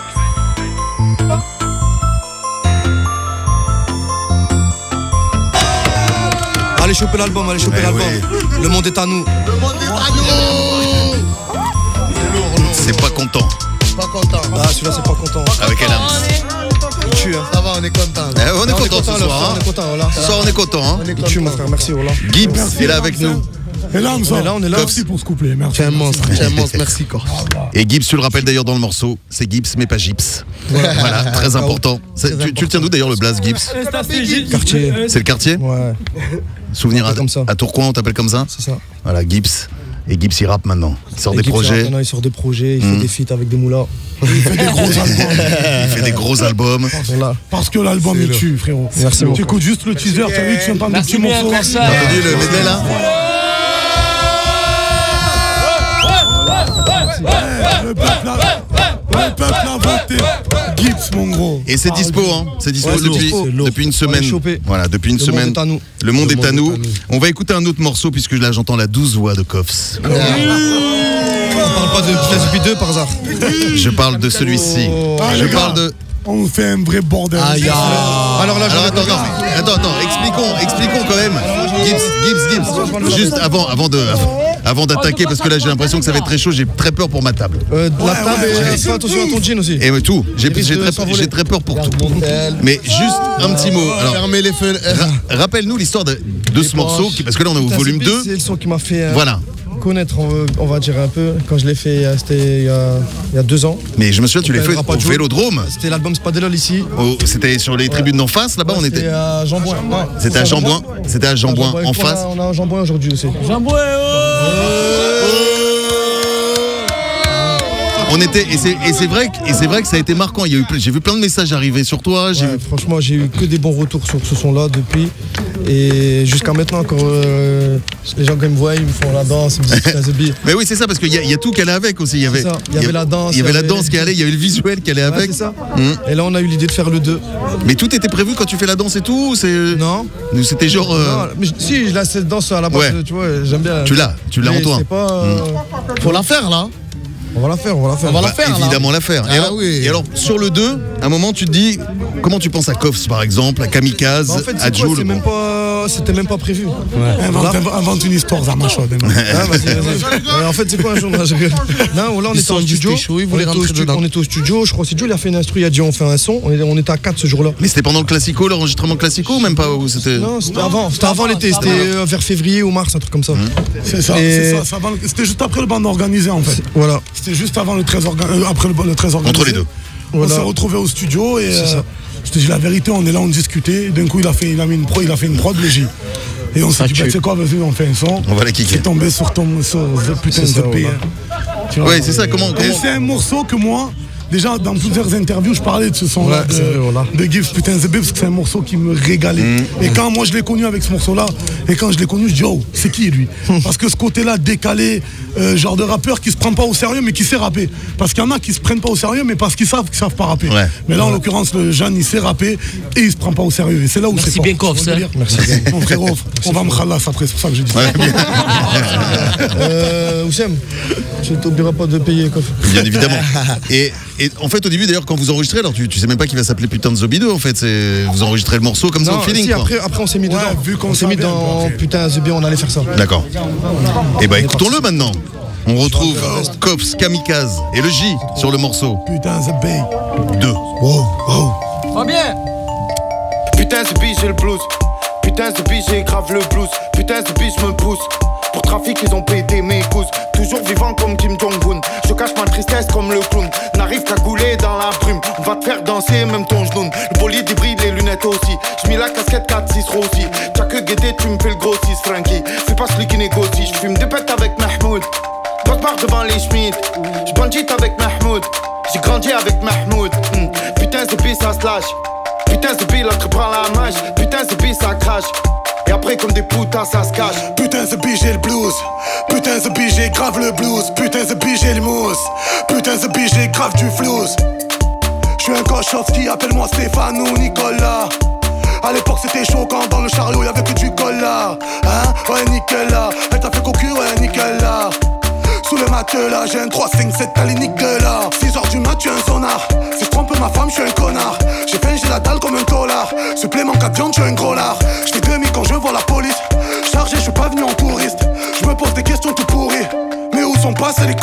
Allez choper l'album, allez choper l'album. Oui. Le monde est à nous. C'est pas content. Ah celui-là c'est pas content. Avec Elams. Tu hein. Ça va, on est content. On est content ce soir. On est content, voilà. Ce soir, on est content. Tu mon frère, merci, voilà. Gibbs est là avec nous. Et là, on est là. Merci pour ce couplet. Merci. Tu es un monstre, merci quoi. Et Gibbs, tu le rappelles d'ailleurs dans le morceau, c'est Gibbs mais pas Gibbs. Voilà, très important. Tu le tiens d'où d'ailleurs le blaze Gibbs? Quartier. C'est le quartier? Ouais. Souvenir à Tourcoing, on t'appelle comme ça? C'est ça. Voilà, Gibbs. Et Gibbs, il rappe maintenant. Il sort des projets. Maintenant, il sort des projets, il fait des feats avec des moulas. Il fait des gros albums. Il fait des gros albums. Parce que l'album il tue, frérot. Merci beaucoup. Tu écoutes juste le teaser, tu as vu que tu entends des petits morceaux. T'as entendu le medley là? Le peuple a voté. Gibbs, mon gros. Et c'est dispo, hein. C'est dispo depuis une semaine. Voilà, depuis une Le semaine. monde est à nous. Le monde est à nous. On va écouter un autre morceau puisque là j'entends la douce voix de Koffs. On parle pas de Putain 2 par hasard. Je parle de celui-ci. Je parle de. On fait un vrai bordel. Alors là, attends, expliquons quand même. Gibbs, juste avant d'attaquer, parce que là j'ai l'impression que ça va être très chaud, j'ai très peur pour ma table. La table, fais attention à ton jean aussi. Et tout, j'ai très peur pour tout. Mais juste un petit mot. Alors, fermez les feux. Rappelle-nous l'histoire de ce morceau, parce que là on est au volume 2. C'est le son qui m'a fait voilà. connaître, on va dire un peu. Quand je l'ai fait, c'était il y a 2 ans. Mais je me souviens, tu l'as fait au Vélodrome. C'était l'album Spadellol ici. C'était sur les tribunes d'en face, là-bas on était. C'était à Jambouin. C'était à Jambouin. C'était à Jambouin en face. On a un Jambouin aujourd'hui aussi. Jambouin, On était et c'est vrai que ça a été marquant. J'ai vu plein de messages arriver sur toi. Franchement, j'ai eu que des bons retours sur ce son-là depuis. Et jusqu'à maintenant, quand les gens quand ils me voient, ils me font la danse, ils me disent putain The Bee. Mais oui, c'est ça, parce qu'il y a tout qui allait avec aussi. Il y avait la danse. Il y avait la danse qui allait, il y avait le visuel qui allait avec. C'est ça. Et là, on a eu l'idée de faire le 2. Mais tout était prévu quand tu fais la danse et tout? Non. C'était genre. Non, mais si, là, cette danse à la base, tu vois, j'aime bien. Tu l'as en toi. Faut la faire là. On va la faire. Évidemment la faire. Et alors, sur le 2, à un moment, tu te dis, comment tu penses à Koffs par exemple, à Kamikaze, en fait, à Joule? C'était même pas prévu. Invente une histoire, ça m'a chaud. Vas-y. En fait, c'est quoi un jour? Non, là, on était en studio. On était au studio. Je crois que Joule a fait une instru, il a dit on fait un son. On était à 4 ce jour-là. Mais c'était pendant le Classico, l'enregistrement Classico, ou même pas où c'était? Non, c'était avant. C'était avant l'été. C'était vers février ou mars, un truc comme ça. C'est ça. C'était juste après le band organisé en fait. Voilà. C'était juste avant le 13 après le 13 organisé. Entre les deux. On s'est retrouvés au studio et je te dis la vérité, on est là, on discutait. D'un coup, il a fait une prod, le J. Et on s'est dit, c'est quoi, vas-y, on fait un son. On va la kicker. C'est tombé sur putain de paix. Oui, c'est ça, comment c'est un morceau que moi, déjà dans plusieurs interviews, je parlais de ce son-là de Gibbs, putain The Bee, parce que c'est un morceau qui me régalait. Et quand moi je l'ai connu avec ce morceau-là, et quand je l'ai connu, je dis oh, c'est qui lui? Parce que ce côté-là décalé, genre de rappeur qui se prend pas au sérieux mais qui sait rapper. Parce qu'il y en a qui se prennent pas au sérieux mais parce qu'ils savent pas rapper. Mais là en l'occurrence le jeune il sait rapper et il se prend pas au sérieux. Et c'est là où c'est fort. Merci bien Koffs. Merci bien. Mon frérot, on va me khalas après, c'est pour ça que je dis ça. Oussem, tu t'oublieras pas de payer Koffs. Bien évidemment. Et en fait au début d'ailleurs quand vous enregistrez, alors tu sais même pas qu'il va s'appeler putain de The Bee 2 en fait, vous enregistrez le morceau comme ça au feeling. Si, après on s'est mis dedans. Vu qu'on s'est mis dans putain The Bee, on allait faire ça. D'accord. Et bah écoutons-le maintenant. On retrouve Koffs, Kamikaze et le J sur le morceau. Putain The Bee 2. Wow. Va bien. Putain The Bee j'ai le blues. Putain The Bee j'ai grave le blues. Putain The Bee je me pousse. Pour trafic ils ont pété mes gousses. Toujours vivant comme Kim Jong-un. Je cache ma tristesse comme le clown. N'arrive qu'à couler dans la brume. On va te faire danser même ton genou. Le bolide hybride, les lunettes aussi. J'mets la casquette 4-6 Rossi. T'as que guetté, tu me fais le gros 6 Frankie. Fais pas celui qui négocie. J'fume des pètes avec Mahmoud. Quand je pars devant les Schmitt. J'bandite avec Mahmoud. J'ai grandi avec Mahmoud. Putain The Bee ça se lâche. Putain The Bee l'autre prend la mâche. Putain The Bee ça crache. Et après comme des putas ça se cache. Putain The Bee j'ai le blues. Putain The Bee j'ai grave le blues. Putain The Bee j'ai le mousse. Putain The Bee j'ai grave du flouze. J'suis un Kochowski, appelle-moi Stéphane ou Nicolas. À l'époque c'était chaud quand dans le chariot y'avait que du cola. Hein? Ouais nickel là. Elle t'a fait cocu, ouais nickel là. Sous le matelas, j'ai un 3-5-7 allez nickel là. 6h du mat, tu un sonar. Si je trompe ma femme, je suis un connard. J'ai la dalle comme un dollar. Supplément 4 viandes, je suis un gros lard. J'fais demi quand je vois la police. Chargé, je suis pas venu en touriste. Je me pose des questions tout pourries. Mais où sont passés les choristes?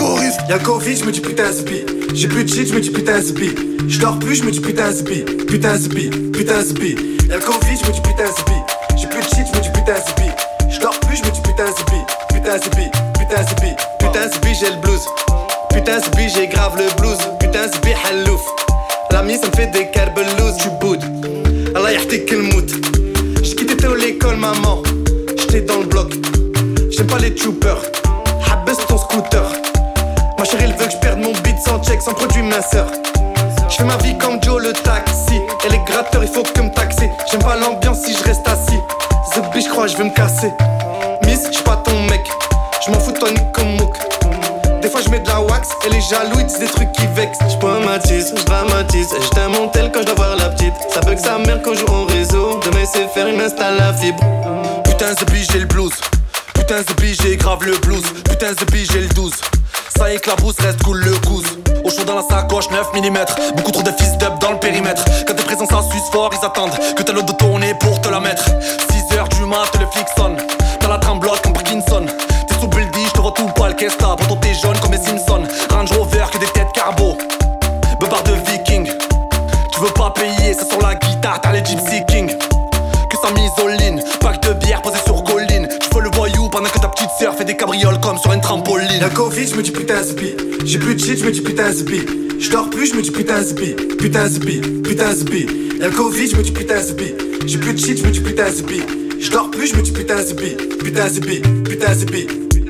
Y'a le Covid, je me dis putain zbi. J'ai plus de shit, je me dis putain zbi. Je dors plus, je me dis putain zbi. Putain zbi, putain zbi. Y'a le Covid, je me dis putain zbi. J'ai plus de shit, je me dis putain zbi. Je dors plus, je me dis putain zbi. Putain zbi, putain zbi. Putain zbi, j'ai le blues. Putain zbi, j'ai grave le blues. Putain zbi, halouf. L'ami, ça me fait des carbelouz, tu boudes. Allah yahtik le mood. J'ai quitté tôt l'école, maman. J'étais dans le bloc. J'aime pas les troopers. Habesse ton scooter. Ma chérie, elle veut que je perde mon beat sans check, sans produit minceur. Je fais ma vie comme Joe le taxi. Et les gratteurs, il faut que me taxer. J'aime pas l'ambiance si je reste assis. The bitch, j'crois, je vais me casser. Miss, j'suis pas ton mec. J'm'en fous de toi, nique comme mouk. Des fois, j'mets de la wax. Et les jaloux, ils disent des trucs qui vexent. J'pomatise, j'dramatise. J't'aime mon tel quand j'dois voir la petite. Ça bug sa mère quand je joue en réseau. Demain, c'est faire, il m'installe la fibre. Putain, The bitch, j'ai le blues. Putain, The bitch, j'ai grave le blues. Putain, The bitch, j'ai le 12. Ça éclabousse, reste cool le couze. Au chaud dans la sacoche, 9 mm. Beaucoup trop de fils d'up dans le périmètre. Quand t'es présent, ça suce fort, ils attendent que t'as l'eau de tourner pour te la mettre. 6h du mat, le flic sonne. T'as la tremblote comme Parkinson. T'es sous Buldy, j'te vois tout poil, qu'est-ce t'as? Pourtant t'es jaune comme les Simpsons. Range Rover, que des têtes carbo. Beubard de viking. Tu veux pas payer, c'est sur la guitare, t'as les Gypsy King. Que ça m'isoline, pack de bière posé sur colline. Tu fais le voyou pendant que ta petite sœur fait des cabrioles comme sur une trampoline. Y'a le Covid, je me dis putain zbi. J'ai plus de shit, je me dis putain zbi. Je dors plus, je me dis putain zbi. Putain zbi, putain zbi. Y'a le Covid, je me dis putain zbi. J'ai plus de shit, je me dis putain zbi. Je dors plus, je me dis putain zbi. Putain zbi, putain zbi.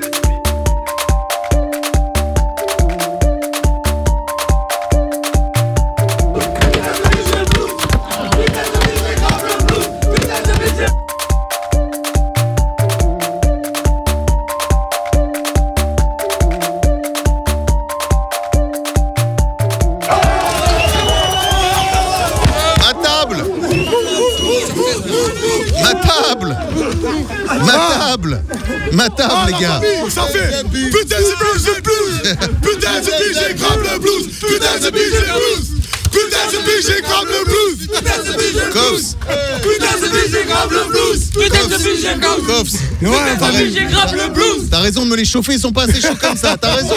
Ma table, les gars. Ça fait putain c'est blues, j'ai blues. Putain c'est blues, j'ai grave le blues. Putain c'est blues, j'ai blues. Putain c'est blues, j'ai grave le blues. Putain c'est blues, j'ai blues. Putain c'est blues, j'ai grave le blues. Putain c'est blues, j'ai grave le blues. Putain c'est blues, j'ai grave le blues. T'as raison de me les chauffer, ils sont pas assez chauds comme ça. T'as raison,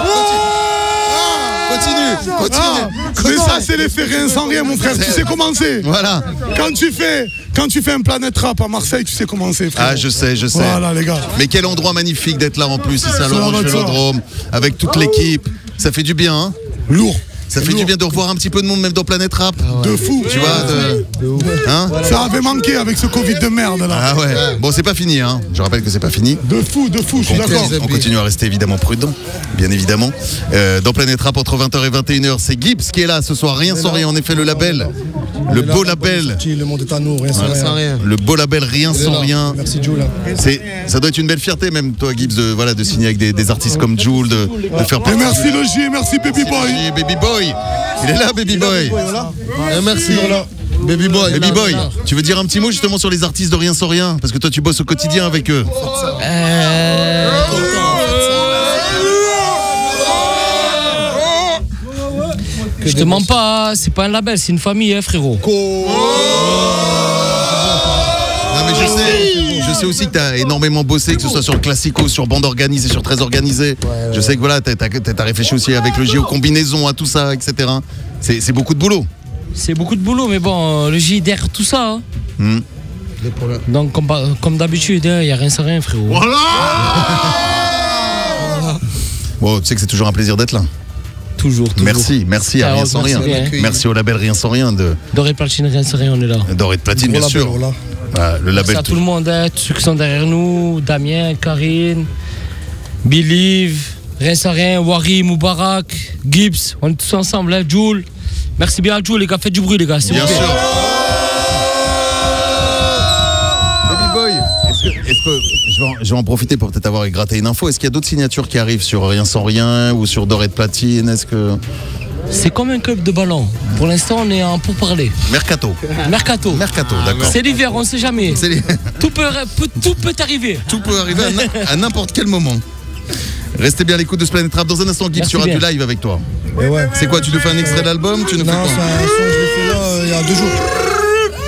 continue. Mais ça c'est l'effet rien sans rien mon frère, tu sais comment c'est. Voilà. Quand tu fais un Planète Rap à Marseille, tu sais comment c'est frère. Ah je sais. Voilà les gars. Mais quel endroit magnifique d'être là en plus, c'est à l'Orange Vélodrome, avec toute l'équipe. Ça fait du bien hein. Lourd. Ça fait du bien de revoir un petit peu de monde même dans Planète Rap. De fou. Tu vois, hein ça avait manqué avec ce Covid de merde là. Ah ouais. Bon c'est pas fini hein. Je rappelle que c'est pas fini. De fou, je suis d'accord. On continue à rester évidemment prudent, bien évidemment. Dans Planète Rap entre 20h et 21h, c'est Gibbs qui est là ce soir, rien sans rien. En effet le label. Le beau label. Le monde est à nous, rien sans rien. Le beau label rien sans rien. Merci Jules. Ça doit être une belle fierté même toi Gibbs de signer avec des artistes comme Jules, de faire partie. Et merci Logier, et merci Baby Boy. Baby Boy. Il est là Baby Boy. Merci. Baby Boy. Baby Boy, tu veux dire un petit mot justement sur les artistes de Rien sans rien? Parce que toi tu bosses au quotidien avec eux. Je te mens pas, c'est pas un label, c'est une famille, hein, frérot. Non mais je sais aussi que t'as énormément bossé, que ce soit sur le Classico, sur Bande Organisée, sur Très Organisé. Je sais que voilà, t'as réfléchi aussi avec le J aux combinaisons, à tout ça, etc. C'est beaucoup de boulot. C'est beaucoup de boulot, mais bon, le J derrière tout ça. Hein. Donc comme d'habitude, il n'y a rien sans rien, frérot. Voilà. Bon, tu sais que c'est toujours un plaisir d'être là. Toujours. Merci à Rien sans rien. Merci au label Rien sans rien. Doré de Platine, Rien sans rien, on est là. Doré de Platine, bien sûr. Le label. Merci à tout le monde, hein, tous ceux qui sont derrière nous, Damien, Karine, Believe, Rien sans rien, Wari, Moubarak, Gibbs, on est tous ensemble, hein, Jules. Merci bien à Jules, les gars, faites du bruit, les gars. Bien sûr. Baby Boy, est-ce que je vais en profiter pour peut-être avoir gratté une info. Est-ce qu'il y a d'autres signatures qui arrivent sur Rien sans rien ou sur Doré de Platine? Est-ce que c'est comme un club de ballon. Pour l'instant, on est en pourparlers. Mercato, d'accord. C'est l'hiver, on ne sait jamais. Tout peut arriver. Tout peut arriver à n'importe quel moment. Restez bien à l'écoute de ce Planète Rap. Dans un instant, Guy, tu auras du live avec toi. Ouais. C'est quoi? Tu nous fais un extrait d'album? Non, c'est un son, je l'ai fait là il y a 2 jours.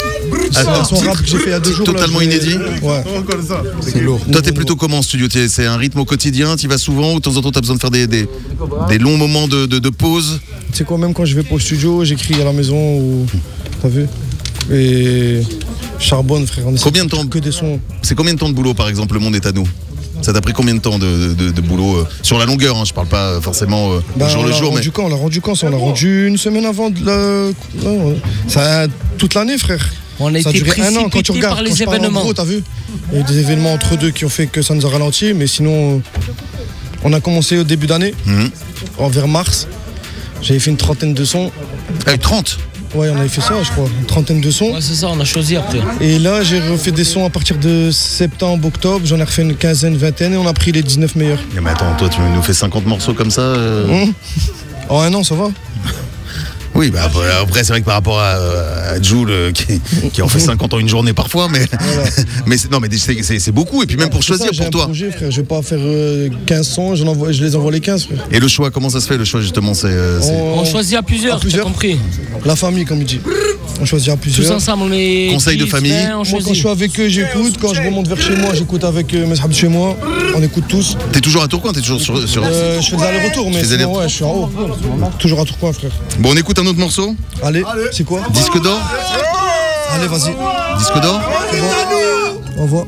C'est un son rap que j'ai fait il y a 2 jours. Totalement là, inédit. Ouais. C'est lourd. Toi, t'es plutôt comment en studio? C'est un rythme au quotidien? Tu vas souvent ou de temps en temps, t'as besoin de faire des longs moments de pause? Tu sais quoi, même quand je vais pas au studio, j'écris à la maison ou. T'as vu? Et. Charbonne, frère. Combien de temps que des sons? C'est combien de temps de boulot, par exemple, Le Monde est à nous? Ça t'a pris combien de temps de boulot sur la longueur, hein, je parle pas forcément au jour le jour, mais. On l'a rendu quand ça? On l'a rendu une semaine avant de la. Non, ça toute l'année, frère. On a ça a été duré 1 an quand tu regardes. par les quand je parle événements. en gros, t'as vu? Il y a eu des événements entre deux qui ont fait que ça nous a ralenti, mais sinon, on a commencé au début d'année, vers mars. J'avais fait une trentaine de sons. Avec 30? Ouais, on avait fait ça, je crois. Une trentaine de sons. Ouais, c'est ça, on a choisi après. Et là, j'ai refait des sons à partir de septembre, octobre. J'en ai refait une quinzaine, vingtaine et on a pris les 19 meilleurs. Mais attends, toi, tu nous fais 50 morceaux comme ça En 1 an, ça va? Oui, bah après c'est vrai que par rapport à Jules qui en fait 50 en une journée parfois, mais Voilà. mais c'est beaucoup. Et puis même pour choisir ça, j'ai pour un toi. projet, frère. Je vais pas faire 15 sons, je les envoie les 15, frère. Et le choix, comment ça se fait le choix justement? On choisit à plusieurs, t'as compris. La famille, comme il dit. On choisit à plusieurs. Tous ensemble, on est. Conseil de famille. Moi, quand je suis avec eux, j'écoute. Quand je remonte vers chez moi, j'écoute avec mes sahabs de chez moi. On écoute tous. T'es toujours à Tourcoing? T'es toujours sur. Je fais des allers-retours, mais sinon, ouais, je suis en haut. Toujours à Tourcoing, frère. Bon, on écoute un autre morceau. Allez, c'est quoi? Disque d'or. Allez, vas-y. Disque d'or. Au revoir.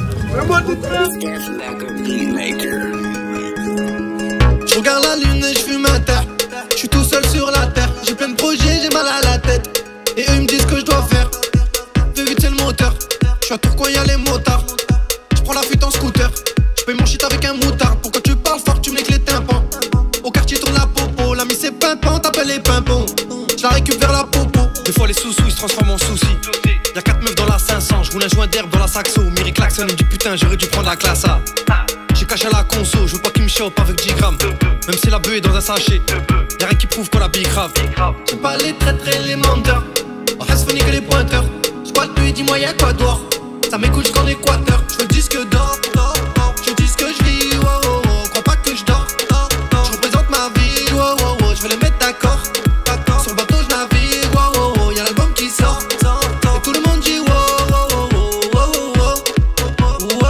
Je regarde la lune et je fume un terre. Je suis tout seul sur la terre. J'ai plein de projets, j'ai mal à la tête. Et eux ils me disent ce que je dois faire. De vite c'est le moteur. Je suis à Tourcoing, y'a les motards. Je prends la fuite en scooter. Je paye mon shit avec un moutard. Pourquoi tu parles fort, tu me les tympans. Au quartier tourne la popo. L'ami c'est pimpant, t'appelles les pimpons. Je la récupère la popo. Des fois les sous-sous ils se transforment en soucis. Y'a 4 meufs dans la 500. Je roule un joint d'herbe dans la saxo. Miri klaxon, il me dit putain j'aurais dû prendre la classe A. J'ai caché à la conso, je veux pas qu'il me chope avec 10 grammes. Même si la bœuf est dans un sachet, y'a rien qui prouve qu'on la bille grave. J'aime pas les traîtres et les menteurs. On reste funny que les pointeurs. Squat lui dis-moi y'a quoi dehors. Ça m'écoute jusqu'en Équateur. Je veux le disque d'or, je dis ce que je vis, oh oh oh. Crois pas que je dors, je représente ma vie, oh oh oh. Je veux les mettre d'accord. Sur le bateau je navigue, oh oh oh. Y'a l'album qui sort, et tout le monde dit oh oh oh oh oh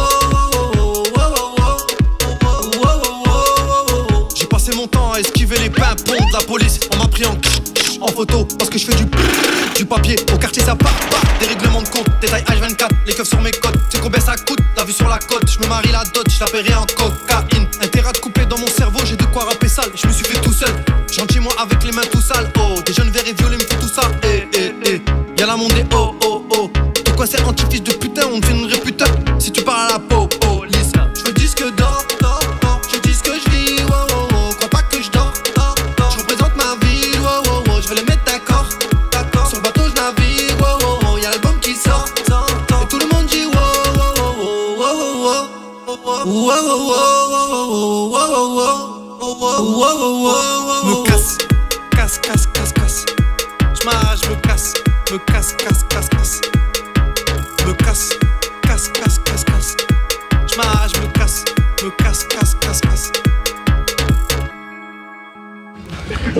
oh. J'ai passé mon temps à esquiver les pimpons de la police. On m'a pris en photo parce que je fais du papier. Au quartier ça part, des règlements de compte, détail H24, les keufs sur mes côtes. C'est combien ça coûte, la vue sur la côte. Je me marie la dot, je la paierai en cocaïne. Un terrain de coupé dans mon cerveau, j'ai de quoi rapper sale. Je me suis fait tout seul, je rentre chez moi avec les mains tout sales. Oh, des jeunes verts et violets me font tout ça. Y'a la monde et oh oh oh. De quoi c'est anti-fils de putain, on devient une réputain. Si tu parles à la police, je veux disque d'or, je dis ce que je vis, oh oh oh. Crois pas que je dors, je représente ma vie, oh oh oh. Je veux les mettre d'accord. Sur le bateau je navigue, oh oh oh. Y'a l'album qui sort, et tout le monde dit oh oh oh oh oh oh. Me casse, casse. J'marrage, me casse, casse. Me casse, casse. J'marrage, me casse, casse. Oh oh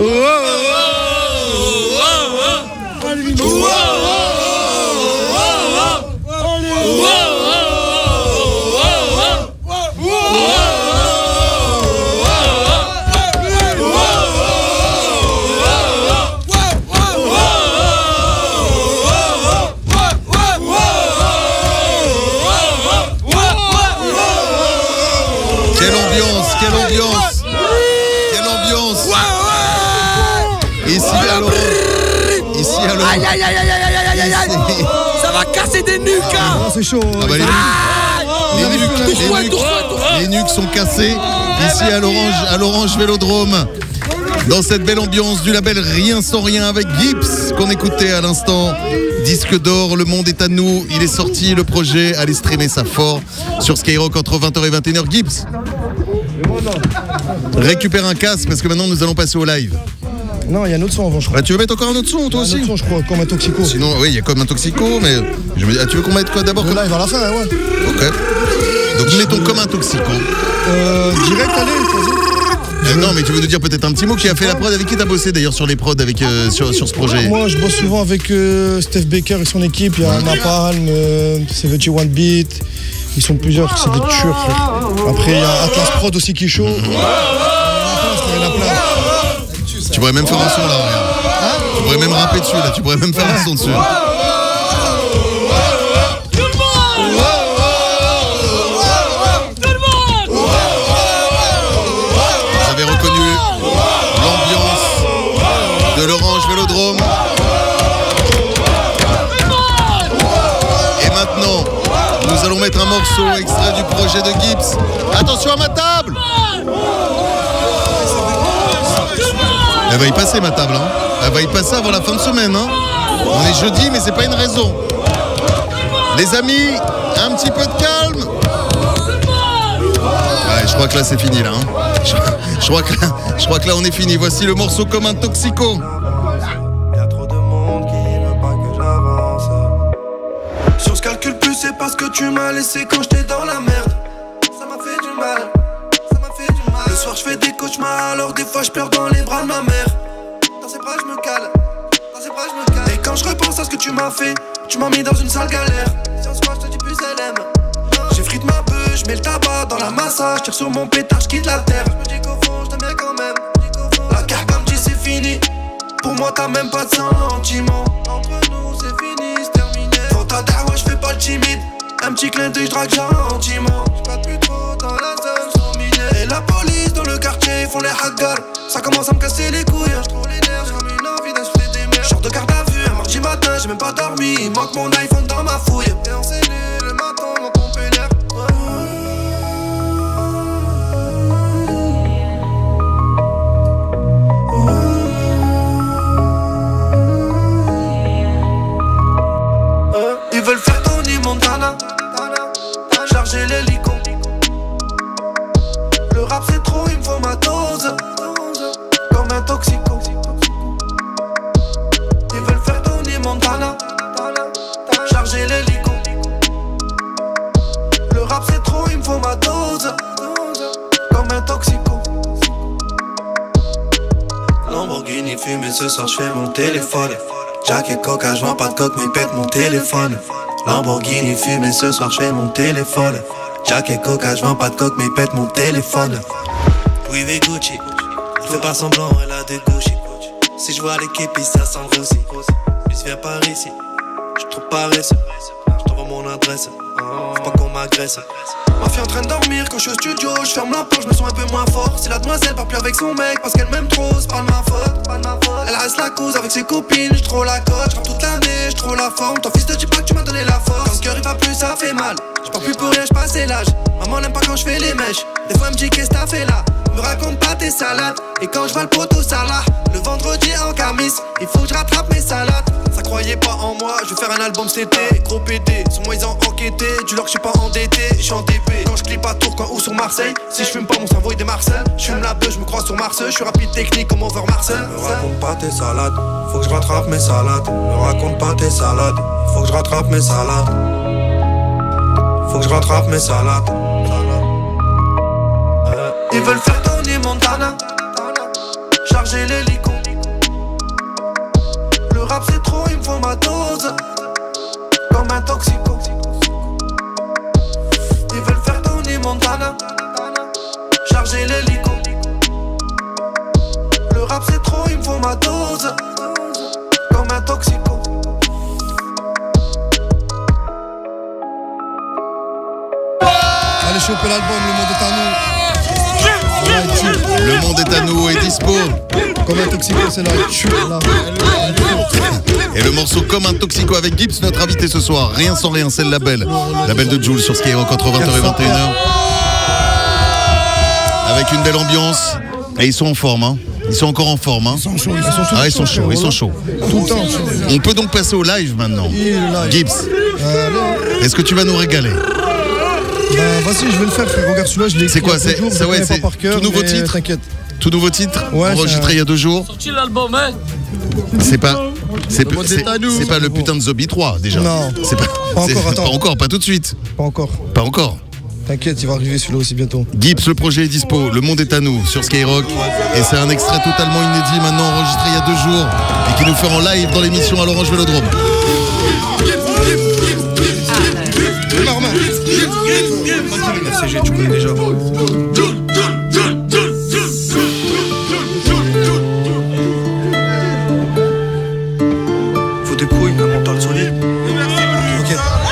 Ça va casser des nuques, hein. C'est chaud. Ah bah, les nuques sont cassées ici à l'Orange Vélodrome. Dans cette belle ambiance du label Rien sans rien avec Gibbs qu'on écoutait à l'instant. Disque d'or, Le Monde est à nous. Il est sorti le projet. Allez streamer ça fort sur Skyrock entre 20h et 21h. Gibbs, récupère un casque parce que maintenant nous allons passer au live. Non, il y a un autre son avant, je crois. Ah, tu veux mettre encore un autre son, toi aussi? Un autre son, je crois, comme un toxico. Sinon, oui, il y a comme un toxico, mais je me dis, tu veux qu'on mette quoi d'abord? Le live à la fin, ouais. Ok. Donc, mettons comme un toxico. Direct, allez, vas-y. Non, mais tu veux nous dire peut-être un petit mot qui a fait la prod, avec qui t'as bossé d'ailleurs sur les prods avec, sur ce projet? Moi, je bosse souvent avec Steph Baker et son équipe. Il y a Napalm, 71 Beat. Ils sont plusieurs, c'est des tueurs, frère. Après, il y a Atlas Prod aussi qui est chaud. Tu pourrais même faire un son là, regarde. Tu pourrais même rapper dessus là, tu pourrais même faire un son dessus. Vous avez reconnu l'ambiance de l'Orange Vélodrome. Et maintenant, nous allons mettre un morceau extrait du projet de Gibbs. Attention à ma table! Elle va y passer ma table, hein. Elle va y passer avant la fin de semaine, hein. On est jeudi, mais c'est pas une raison. Les amis, un petit peu de calme. Ouais, je crois que là c'est fini là, hein. Je crois que là on est fini. Voici le morceau comme un toxico. Y'a trop de monde qui veut pas que j'avance. Si on se calcule plus, c'est parce que tu m'as laissé quand j'étais dans la merde. Ça m'a fait du mal. Le soir je fais des cauchemars, alors des fois je pleure dans les bras de ma mère. Dans ses bras je me cale, Et quand je repense à ce que tu m'as fait, tu m'as mis dans une sale galère. Si on se voit je te dis plus elle aime. J'ai frite ma beuh, je mets le tabac dans la massage, je tire sur mon pétard, je quitte la terre. Je me dis qu'au fond je t'aime bien quand même. La carte me dit c'est fini. Pour moi t'as même pas de sentiment. Entre nous c'est fini, c'est terminé. Dans ta dawa je fais pas le timide. Un petit clin d'œil je drague gentiment. Je pas plus trop dans la zone, sont minés. Et la police dans le quartier font les haggars. Ça commence à me casser les couilles, je trouve les nerfs, j'ai comme une envie d'acheter des mères. Genre de garde à vue, un mardi matin, j'ai même pas dormi. Il manque mon iPhone dans ma fouille. Et on s'est nu, le matin, mon pompé l'air. Ils veulent faire Tony Montana, charger l'hélico. Le rap c'est trop, il me faut ma dose. Comme un toxico. Ils veulent faire Tony Montana, charger l'hélico. Le rap c'est trop, il me faut ma dose. Comme un toxico. Lamborghini fumé, ce soir j'fais mon téléphone. Jack et Coca, j'vends pas de coke mais pète mon téléphone. Lamborghini fumé, ce soir j'fais mon téléphone. Jack et Coca, j'vends pas de coke mais pète mon téléphone. Oui, Gucci, elle fait pas semblant, elle a des Gucci. Si je vois l'équipe, ça sent le rossi. Bis viens par ici, j'suis trop paresseux. J't'envoie mon adresse, faut pas qu'on m'agresse. Ma fille en train de dormir quand je suis au studio, je ferme la porte, je me sens un peu moins fort. Si la demoiselle part plus avec son mec parce qu'elle m'aime trop, c'est pas de ma faute. Elle reste la cause avec ses copines, je trop la cote, je toute l'année, je trop la forme. Ton fils te dit pas que tu m'as donné la force. Quand le cœur il va plus, ça fait mal. Je pars plus pour rien, je passe l'âge. Maman n'aime pas quand je fais les mèches. Des fois elle me dit qu'est-ce que t'as fait là. Me raconte pas tes salades. Et quand je vois le poteau ça là, le vendredi en camis, il faut que je rattrape mes salades. Ça croyait pas en moi, je vais faire un album cet été. Gros pété, sur moi ils ont enquêté. Du lore que je suis pas endetté, je suis en DP. Quand je clip à Tours ou sur Marseille. Si je fume pas mon cerveau il démarcelle. Je fume la beuh, je me crois sur Marseille. Je suis rapide technique comme over Marcel. Me raconte pas tes salades, faut que je rattrape mes salades. Me raconte pas tes salades, faut que je rattrape mes salades. Faut que je rattrape mes salades. Ils veulent faire Tony Montana, charger l'hélico. Le rap c'est trop, il me faut ma dose. Comme un toxico. Ils veulent faire Tony Montana, charger l'hélico. Le rap c'est trop, il me faut ma dose. Comme un toxico. Allez choper l'album, Le Monde est à nous. Le Monde est à nous est dispo. Comme un toxico, c'est là. Et le morceau Comme un toxico avec Gibbs, notre invité ce soir. Rien sans rien, c'est le label. Label de Jules sur Skyrock entre 20h et 21h. Avec une belle ambiance. Et ils sont en forme, hein. Ils sont encore en forme, hein. Ils sont chauds. Ils sont chauds, ils sont chauds. Tout le temps. On peut donc passer au live maintenant. Gibbs, est-ce que tu vas nous régaler? Vas-y, je vais le faire, frère. Regarde celui-là, je l'ai écrit. C'est quoi? C'est pas par cœur. Tout nouveau titre. T'inquiète. Tout nouveau titre, ouais, enregistré il y a 2 jours. Sorti l'album, hein. C'est pas le putain de Zombie 3 déjà. Non. C'est pas encore, attends. Pas encore, pas tout de suite. Pas encore. Pas encore. T'inquiète, il va arriver celui-là aussi bientôt. Gibbs, le projet est dispo, Le Monde est à nous sur Skyrock. Et c'est un extrait totalement inédit maintenant enregistré il y a 2 jours et qui nous fait en live dans l'émission à l'Orange Vélodrome. FCG, tu connais déjà. Faut des couilles, un mental solide. Ok.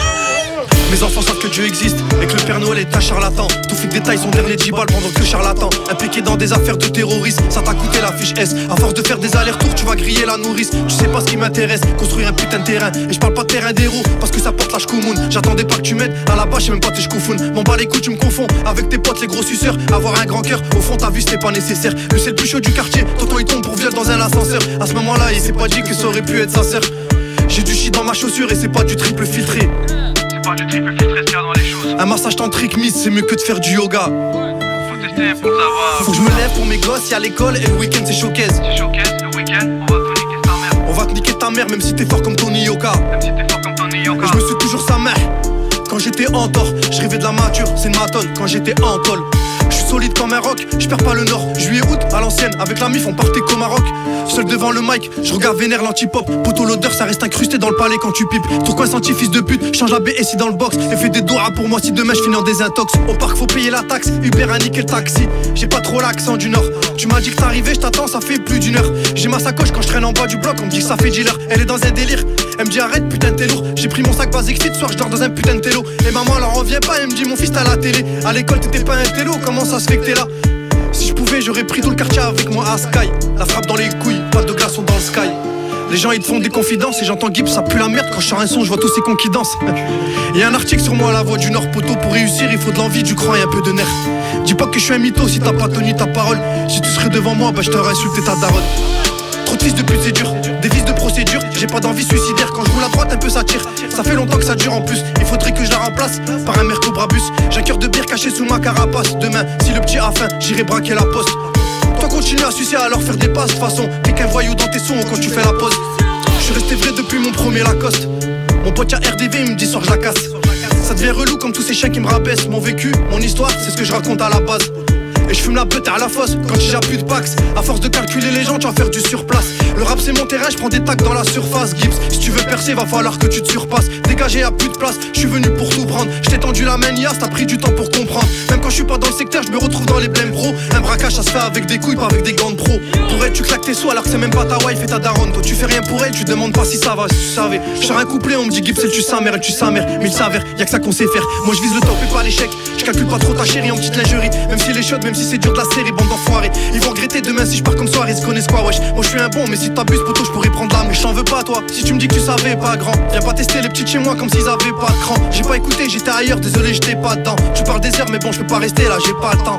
Mes enfants savent que Dieu existe et que le Père Noël est un charlatan. Tout fait détail son dernier 10 balles pendant que charlatan. Impliqué dans des affaires de terrorisme, ça t'a coûté la fiche S. À force de faire des allers-retours, tu vas griller la nourrice. Tu sais pas ce qui m'intéresse, construire un putain de terrain. Et je parle pas de terrain d'héros parce que ça porte la shkoumoun. J'attendais pas que tu m'aides, à la base j'sais même pas tes shkoufoun. M'en bats les couilles, tu me confonds avec tes potes les gros suceurs. Avoir un grand cœur, au fond t'as vu c'était pas nécessaire. Lui c'est le plus chaud du quartier, tonton il tombe pour viol dans un ascenseur. À ce moment-là il s'est pas dit que ça aurait pu être sa sœur. J'ai du shit dans ma chaussure et c'est pas du triple filtré. Pas du triple filtré, ce qu'il y a dans les choses. Un massage tantrique miss, c'est mieux que de faire du yoga. Faut tester pour savoir. Faut que je me lève pour mes gosses, y'a l'école et le week-end c'est showcase. C'est showcase, le week-end, on va te niquer ta mère. On va te niquer ta mère même si t'es fort comme Tony Yoka. Même si t'es fort comme Tony Yoka. Et je me suis toujours sa mère. Quand j'étais en tort, je rêvais de la mature, c'est une matonne. Quand j'étais en tôle, je suis solide comme un roc, je perds pas le nord. Juillet-août à l'ancienne, avec la mif on partait comme Maroc. Seul devant le mic, je regarde vénère l'antipop. Poto l'odeur, ça reste incrusté dans le palais quand tu pipes. Tourcoing senti fils de pute, change la BSI dans le box. Et fais des doigts pour moi si demain je finis en désintox. Au parc faut payer la taxe, Uber a niqué le taxi. J'ai pas trop l'accent du nord. Tu m'as dit que t'arrivais, je t'attends, ça fait plus d'1 heure. J'ai ma sacoche quand je traîne en bas du bloc, on me dit que ça fait dealer. Elle est dans un délire, elle me dit arrête putain t'es lourd. J'ai pris mon sac basique fit, soir je dors dans un putain de télo. Et maman elle en revient pas, elle me dit mon fils t'as la télé. À l'école t'étais pas un télo, comment ça se fait que t'es là? Si je pouvais j'aurais pris tout le quartier avec moi à Sky. La frappe dans les couilles, pas de glaçons dans le sky. Les gens ils te font des confidences et j'entends Gibbs ça pue la merde. Quand je sors un son je vois tous ces cons qui dansent. Y'a un article sur moi à la voix du Nord. Poteau pour réussir il faut de l'envie, du cran et un peu de nerf. Dis pas que je suis un mytho si t'as pas tenu ta parole. Si tu serais devant moi bah je t'aurais insulté ta daronne. Trop de fils de pute c'est dur, des vices de procédure. J'ai pas d'envie suicidaire, quand je roule à droite un peu ça tire. Ça fait longtemps que ça dure en plus, il faudrait que je la remplace par un Mercobrabus. J'ai un cœur de bière caché sous ma carapace. Demain, si le petit a faim, j'irai braquer la poste. Toi continue à sucer alors faire des passes. De toute façon, t'es qu'un voyou dans tes sons quand tu fais la pause. Je suis resté vrai depuis mon premier Lacoste. Mon pote a RDV, il me dit soir je la casse. Ça devient relou comme tous ces chiens qui me rabaissent. Mon vécu, mon histoire, c'est ce que je raconte à la base. Et je fume la beutte à la fosse quand j'ai plus de pax. À force de calculer les gens, tu vas faire du surplace. Le rap c'est mon terrain, je prends des tacs dans la surface. Gibbs, si tu veux percer, va falloir que tu te surpasses. Dégagé, y'a plus de place, je suis venu pour tout prendre. Je t'ai tendu la main, Nias, t'as pris du temps pour comprendre. Même quand je suis pas dans le secteur, je me retrouve dans les blèmes pro. Un braquage, ça se fait avec des couilles, pas avec des gants de pro. Pour elle, tu claques tes sous alors que c'est même pas ta wife et ta daronne. Toi, tu fais rien pour elle, tu demandes pas si ça va, si tu savais. Je sors un couplet, on me dit Gibbs, elle tue sa mère, elle tue sa mère. Mais il s'avère, y'a que ça qu'on sait faire. Moi, je vise le top et pas l'échec. Je calcule pas trop ta chérie en petite lingerie. Même si les chaudes, même si c'est dur de la série. Bande d'enfoirés, ils vont regretter demain si je pars comme soir. Ils se connaissent quoi wesh. Moi je suis un bon mais si t'abuses poto je pourrais prendre l'âme. Mais je t'en veux pas toi, si tu me dis que tu savais pas grand. Viens pas tester les petits chez moi comme s'ils avaient pas de cran. J'ai pas écouté, j'étais ailleurs, désolé j'étais pas dedans. Tu parles des heures mais bon je peux pas rester là, j'ai pas le temps.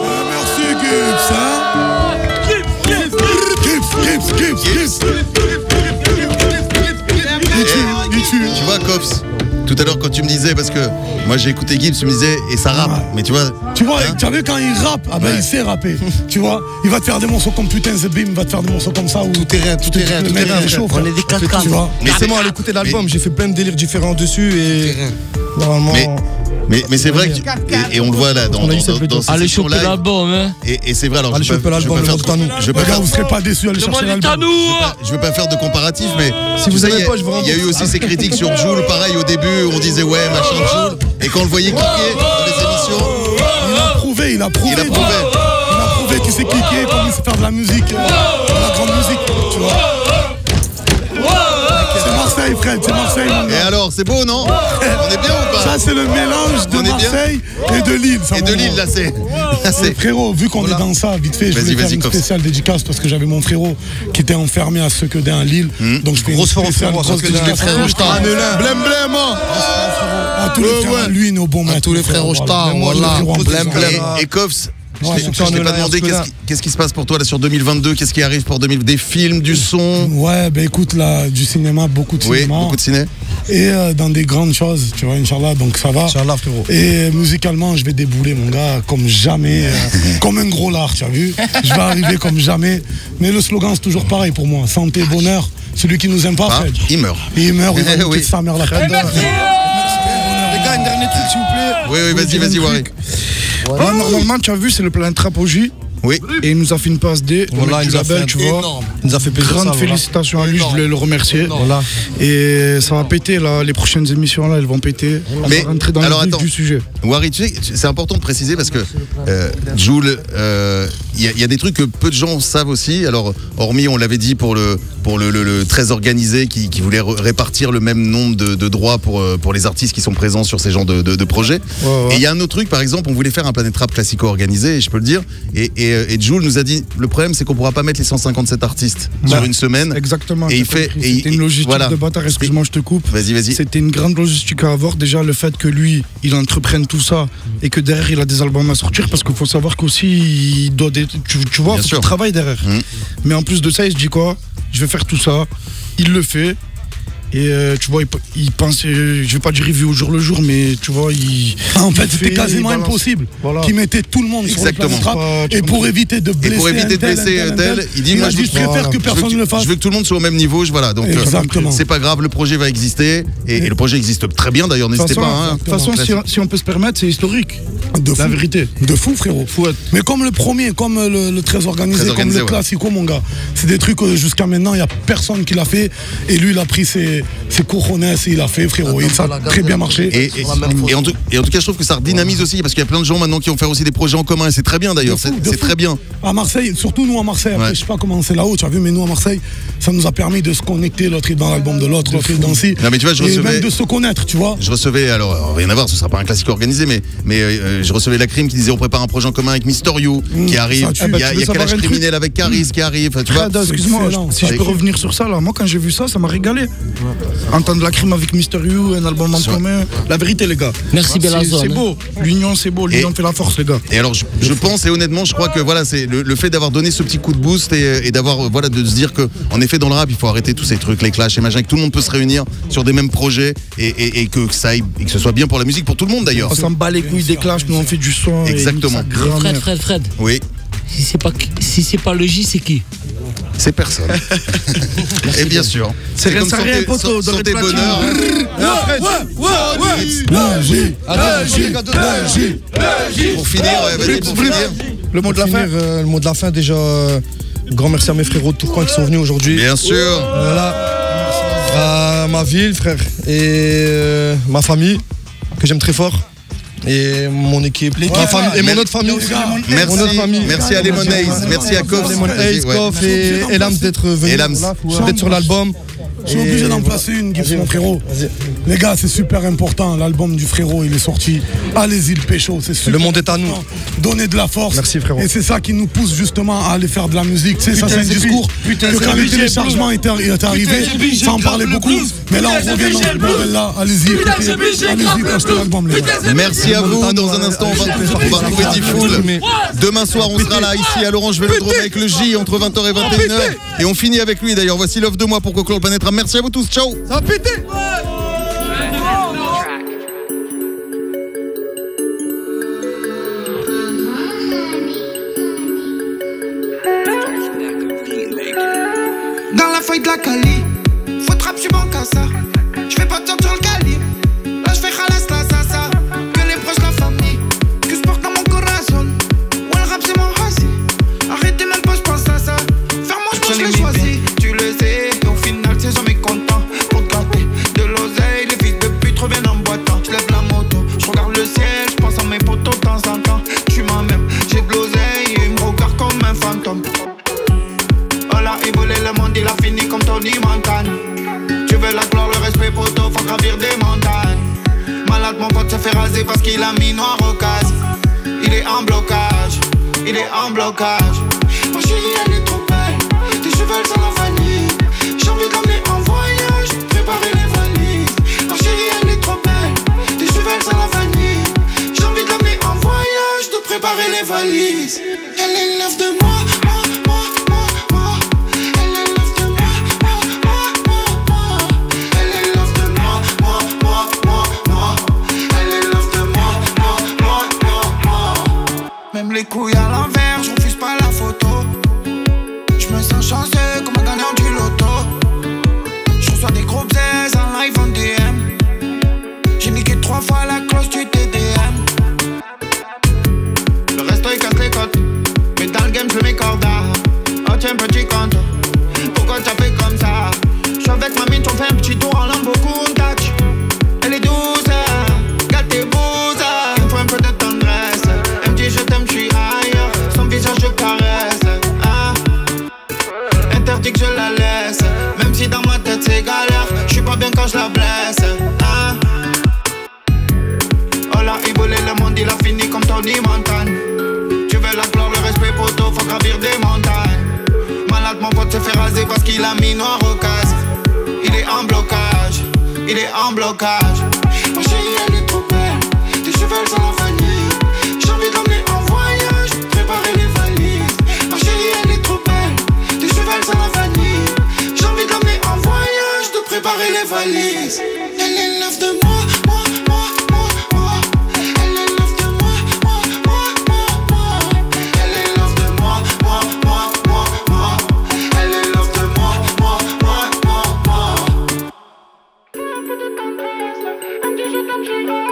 Merci Gibbs Tu vois Cops, tout à l'heure quand tu me disais, parce que moi j'ai écouté Gibbs, tu me disais et ça rappe, mais tu vois. Tu vois, tu as vu quand il rappe, ah ben il sait rapper. Tu vois, il va te faire des morceaux comme putain The Beam, il va te faire des morceaux comme ça. Tout est rien, tout est rien, tout est rien. On est des claquants. Tu vois, mais c'est moi à l'écouter l'album, j'ai fait plein de délires différents dessus et normalement. Mais c'est vrai que et on le voit là dans ces allez choper l'album hein. Et c'est vrai alors allez choper l'album, vous serez pas déçus, allez chercher l'album. Je veux pas faire de comparatif mais si vous savez pas je vous il y a eu aussi ces critiques sur Jul, pareil au début on disait ouais machin Jul et quand on le voyait cliquer dans les émissions, il a prouvé qu'il sait cliquer, comme il sait faire de la musique, de la grande musique, tu vois. C'est Marseille, Fred, c'est Marseille, mon gars. Et alors, c'est beau, non? On est bien ou pas? Ça, c'est le mélange de Marseille et de Lille. Et de Lille, là, c'est. Frérot, vu qu'on est dans ça, vite fait, je voulais faire une spéciale dédicace parce que j'avais mon frérot qui était enfermé à Secaudet, à Lille. Donc, je fais une spéciale Blême, à tous les frères, lui, nos bons maîtres. À tous les frères Rochtar, voilà. Blême. Et Cops, je t'ai pas demandé qu'est-ce qui se passe pour toi là sur 2022, qu'est-ce qui arrive pour 2000, des films, du son. Ouais, bah écoute là, du cinéma, beaucoup de cinéma. Oui, beaucoup de ciné. Et dans des grandes choses, tu vois, Inch'Allah, donc ça va. Inch'Allah, frérot. Et musicalement, je vais débouler, mon gars, comme jamais, comme un gros lard, tu as vu. Je vais arriver comme jamais. Mais le slogan, c'est toujours pareil pour moi. Santé, bonheur. Celui qui nous aime pas, Fred. Il meurt. Il meurt, il va nous sa mère la peine. dernier truc, s'il vous plaît. Oui, vas-y, Wari. Là, normalement, tu as vu, c'est le Planet Rap OJ. Oui. Et il nous a fait une passe D. Voilà, il nous a fait tu vois. Il nous a fait plaisir. Grande félicitations à lui, je voulais le remercier. Voilà. Et ça va péter là, les prochaines émissions là, elles vont péter. On va rentrer dans le vif du sujet. Wari, tu sais, c'est important de préciser parce que Jul, il y a des trucs que peu de gens savent aussi. Alors, hormis, on l'avait dit pour le très organisé qui voulait répartir le même nombre de droits pour les artistes qui sont présents sur ces genres de projets. Ouais. Et il y a un autre truc, par exemple, on voulait faire un Planet Rap classico organisé, et je peux le dire. Et Jul nous a dit, le problème c'est qu'on pourra pas mettre les 157 artistes sur une semaine. Exactement. Et c'était une logistique de bâtard, excuse-moi, je te coupe. Vas-y. C'était une grande logistique à avoir. Déjà, le fait que lui, il entreprenne tout ça et que derrière, il a des albums à sortir, parce qu'il faut savoir qu'aussi, il doit tu vois, il travaille derrière. Mais en plus de ça, il se dit quoi? Je vais faire tout ça. Il le fait. Et tu vois, il pense, je vais pas dire il vit au jour le jour, mais tu vois, en fait, c'était quasiment impossible qu'il mettait tout le monde sur le Planet Rap. Et pour éviter de blesser un tel, il dit, moi, je préfère que personne ne le fasse. Je veux que tout le monde soit au même niveau, voilà. Donc, c'est pas grave, le projet va exister. Et le projet existe très bien d'ailleurs, n'hésitez pas. De toute façon, si on peut se permettre, c'est historique. La vérité. De fou, frérot. Mais comme le premier, comme le très organisé, comme le classico, mon gars. C'est des trucs jusqu'à maintenant, il n'y a personne qui l'a fait. Et lui, il a pris ses cojones, il a fait, frérot. Et ça a très bien marché. Et en tout cas, je trouve que ça redynamise aussi, parce qu'il y a plein de gens maintenant qui vont faire aussi des projets en commun. Et c'est très bien d'ailleurs. C'est très bien. À Marseille, surtout nous à Marseille. Après, je sais pas comment c'est là-haut, tu as vu, mais nous à Marseille, ça nous a permis de se connecter. L'autre est dans l'album de l'autre, l'autre est dans ci. Non, mais tu vois, et même de se connaître, tu vois. Je recevais, alors rien à voir, ce sera pas un classique organisé, mais je recevais la Crime qui disait on prépare un projet en commun avec Mister You qui arrive. Il y a Calage Criminel avec Caris qui arrive. Tu vois, excuse-moi, si je peux revenir sur ça là, moi quand j'ai vu ça m'a régalé. Entendre la Crime avec Mister You, un album en commun. La vérité, les gars. Merci Bellazone. C'est beau. L'union, c'est beau. L'union fait la force, les gars. Et alors, je pense, et honnêtement, je crois que voilà, c'est le fait d'avoir donné ce petit coup de boost et d'avoir, voilà, de se dire que, en effet, dans le rap, il faut arrêter tous ces trucs, les clashs et machin, que tout le monde peut se réunir sur des mêmes projets et que ça aille, et que ce soit bien pour la musique, pour tout le monde d'ailleurs. On s'en bat les couilles des clashs, nous on fait du son. Exactement. Fred. Oui. Si c'est pas le J, c'est qui? C'est personne. Et bien sûr. C'est comme santé bonheur. Pour finir, le mot de la fin. Le mot de la fin, déjà, grand merci à mes frérots de Tourcoing qui sont venus aujourd'hui. Bien sûr. Voilà. À ma ville, frère, et ma famille, que j'aime très fort. Et mon équipe, ma famille, et mon autre famille aussi. Merci à Lemonade, merci à Kof et Elams d'être venus, d'être sur l'album. Je suis obligé d'en placer une, Gibbs, mon frérot. Les gars, c'est super important. L'album du frérot, il est sorti. Allez-y, le pécho, c'est super. Le monde est à nous. Donnez de la force. Merci, frérot. Et c'est ça qui nous pousse justement à aller faire de la musique. C'est ça, c'est un discours que quand le téléchargement est arrivé, ça en parlait beaucoup. Mais là, on revient dans ce bordel-là. Allez-y, écoutez, achetez l'album, les gars. Merci à vous. Dans un instant, on va retrouver Diffoul. Demain soir, on sera là, ici, à l'Orange Vélodrome, avec le J, entre 20h et 21h. Et on finit avec lui, d'ailleurs. Voici l'offre de moi pour conclure le Planet Rap. Merci à vous tous, ciao. Ça va péter. Dans la feuille de la Cali, faut trap, j'suis bon qu'à ça. J'vais pas te sur le calibre. Là j'fais khalas la ça. Que les proches, la famille, que je porte dans mon corazon. Ouais, le rap c'est mon hasi. Arrêtez même pas, j'pense à ça. Faire moi j'pense, j'l'ai choisi. Tu le sais, au final c'est jamais content. Pour te gratter de l'oseille, les fils de pute reviennent en boitant. J'lève la moto, j'regarde le ciel, j'pense à mes potos de temps en temps. Tu m'emmènes, j'ai de l'oseille, et ils me regardent comme un fantôme. Il volait le monde, il a fini comme Tony Montana. Tu veux la gloire, le respect, poto, faut gravir des montagnes. Malade, mon pote se fait raser parce qu'il a mis noir au casque. Il est en blocage, Mon chéri, elle est trop belle, tes cheveux sont la vanille. J'ai envie de l'emmener en voyage, préparer les valises. Mon chéri, elle est trop belle, tes cheveux sont la vanille. J'ai envie de l'emmener en voyage, de préparer les valises. Elle est l'œuf de moi. Même les couilles à l'envers, je refuse pas la photo. Je me sens chanceux comme un gagnant du loto. Je reçois des gros bzaises en live en DM. J'ai niqué 3 3 fois la cloche du TDM. Le resto il casse les côtes, mais dans le game je mets corda. Oh tiens petit compte, pourquoi t'as fait comme ça? J'suis avec ma mine, on fait un petit tour en Lambo Countach. Elle est douce, gâte tes bouses. Il me faut un peu de tendresse. Elle me dit je t'aime, j'suis ailleurs. Son visage je caresse, ah. Interdit que je la laisse, même si dans ma tête c'est galère. J'suis pas bien quand je la blesse, ah. Oh là, il volait le monde, il a fini comme Tony Montana. Tu veux la gloire, le respect poto, faut gravir des montagnes. Malade mon pote se fait raser parce qu'il a mis noir au casque. Il est en blocage, il est en blocage. Ma chérie elle est trop belle, tes cheveux sont la vanille. J'ai envie d'emmener en voyage, préparer les valises. Ma chérie elle est trop belle, tes cheveux sont la vanille. J'ai envie d'emmener en voyage, de préparer les valises. Elle est love de moi, moi, moi, moi, moi. Elle est love de moi, moi, moi, moi, moi. Elle est love de moi, moi, moi, moi, moi. Elle est love de moi, moi, moi, moi, moi.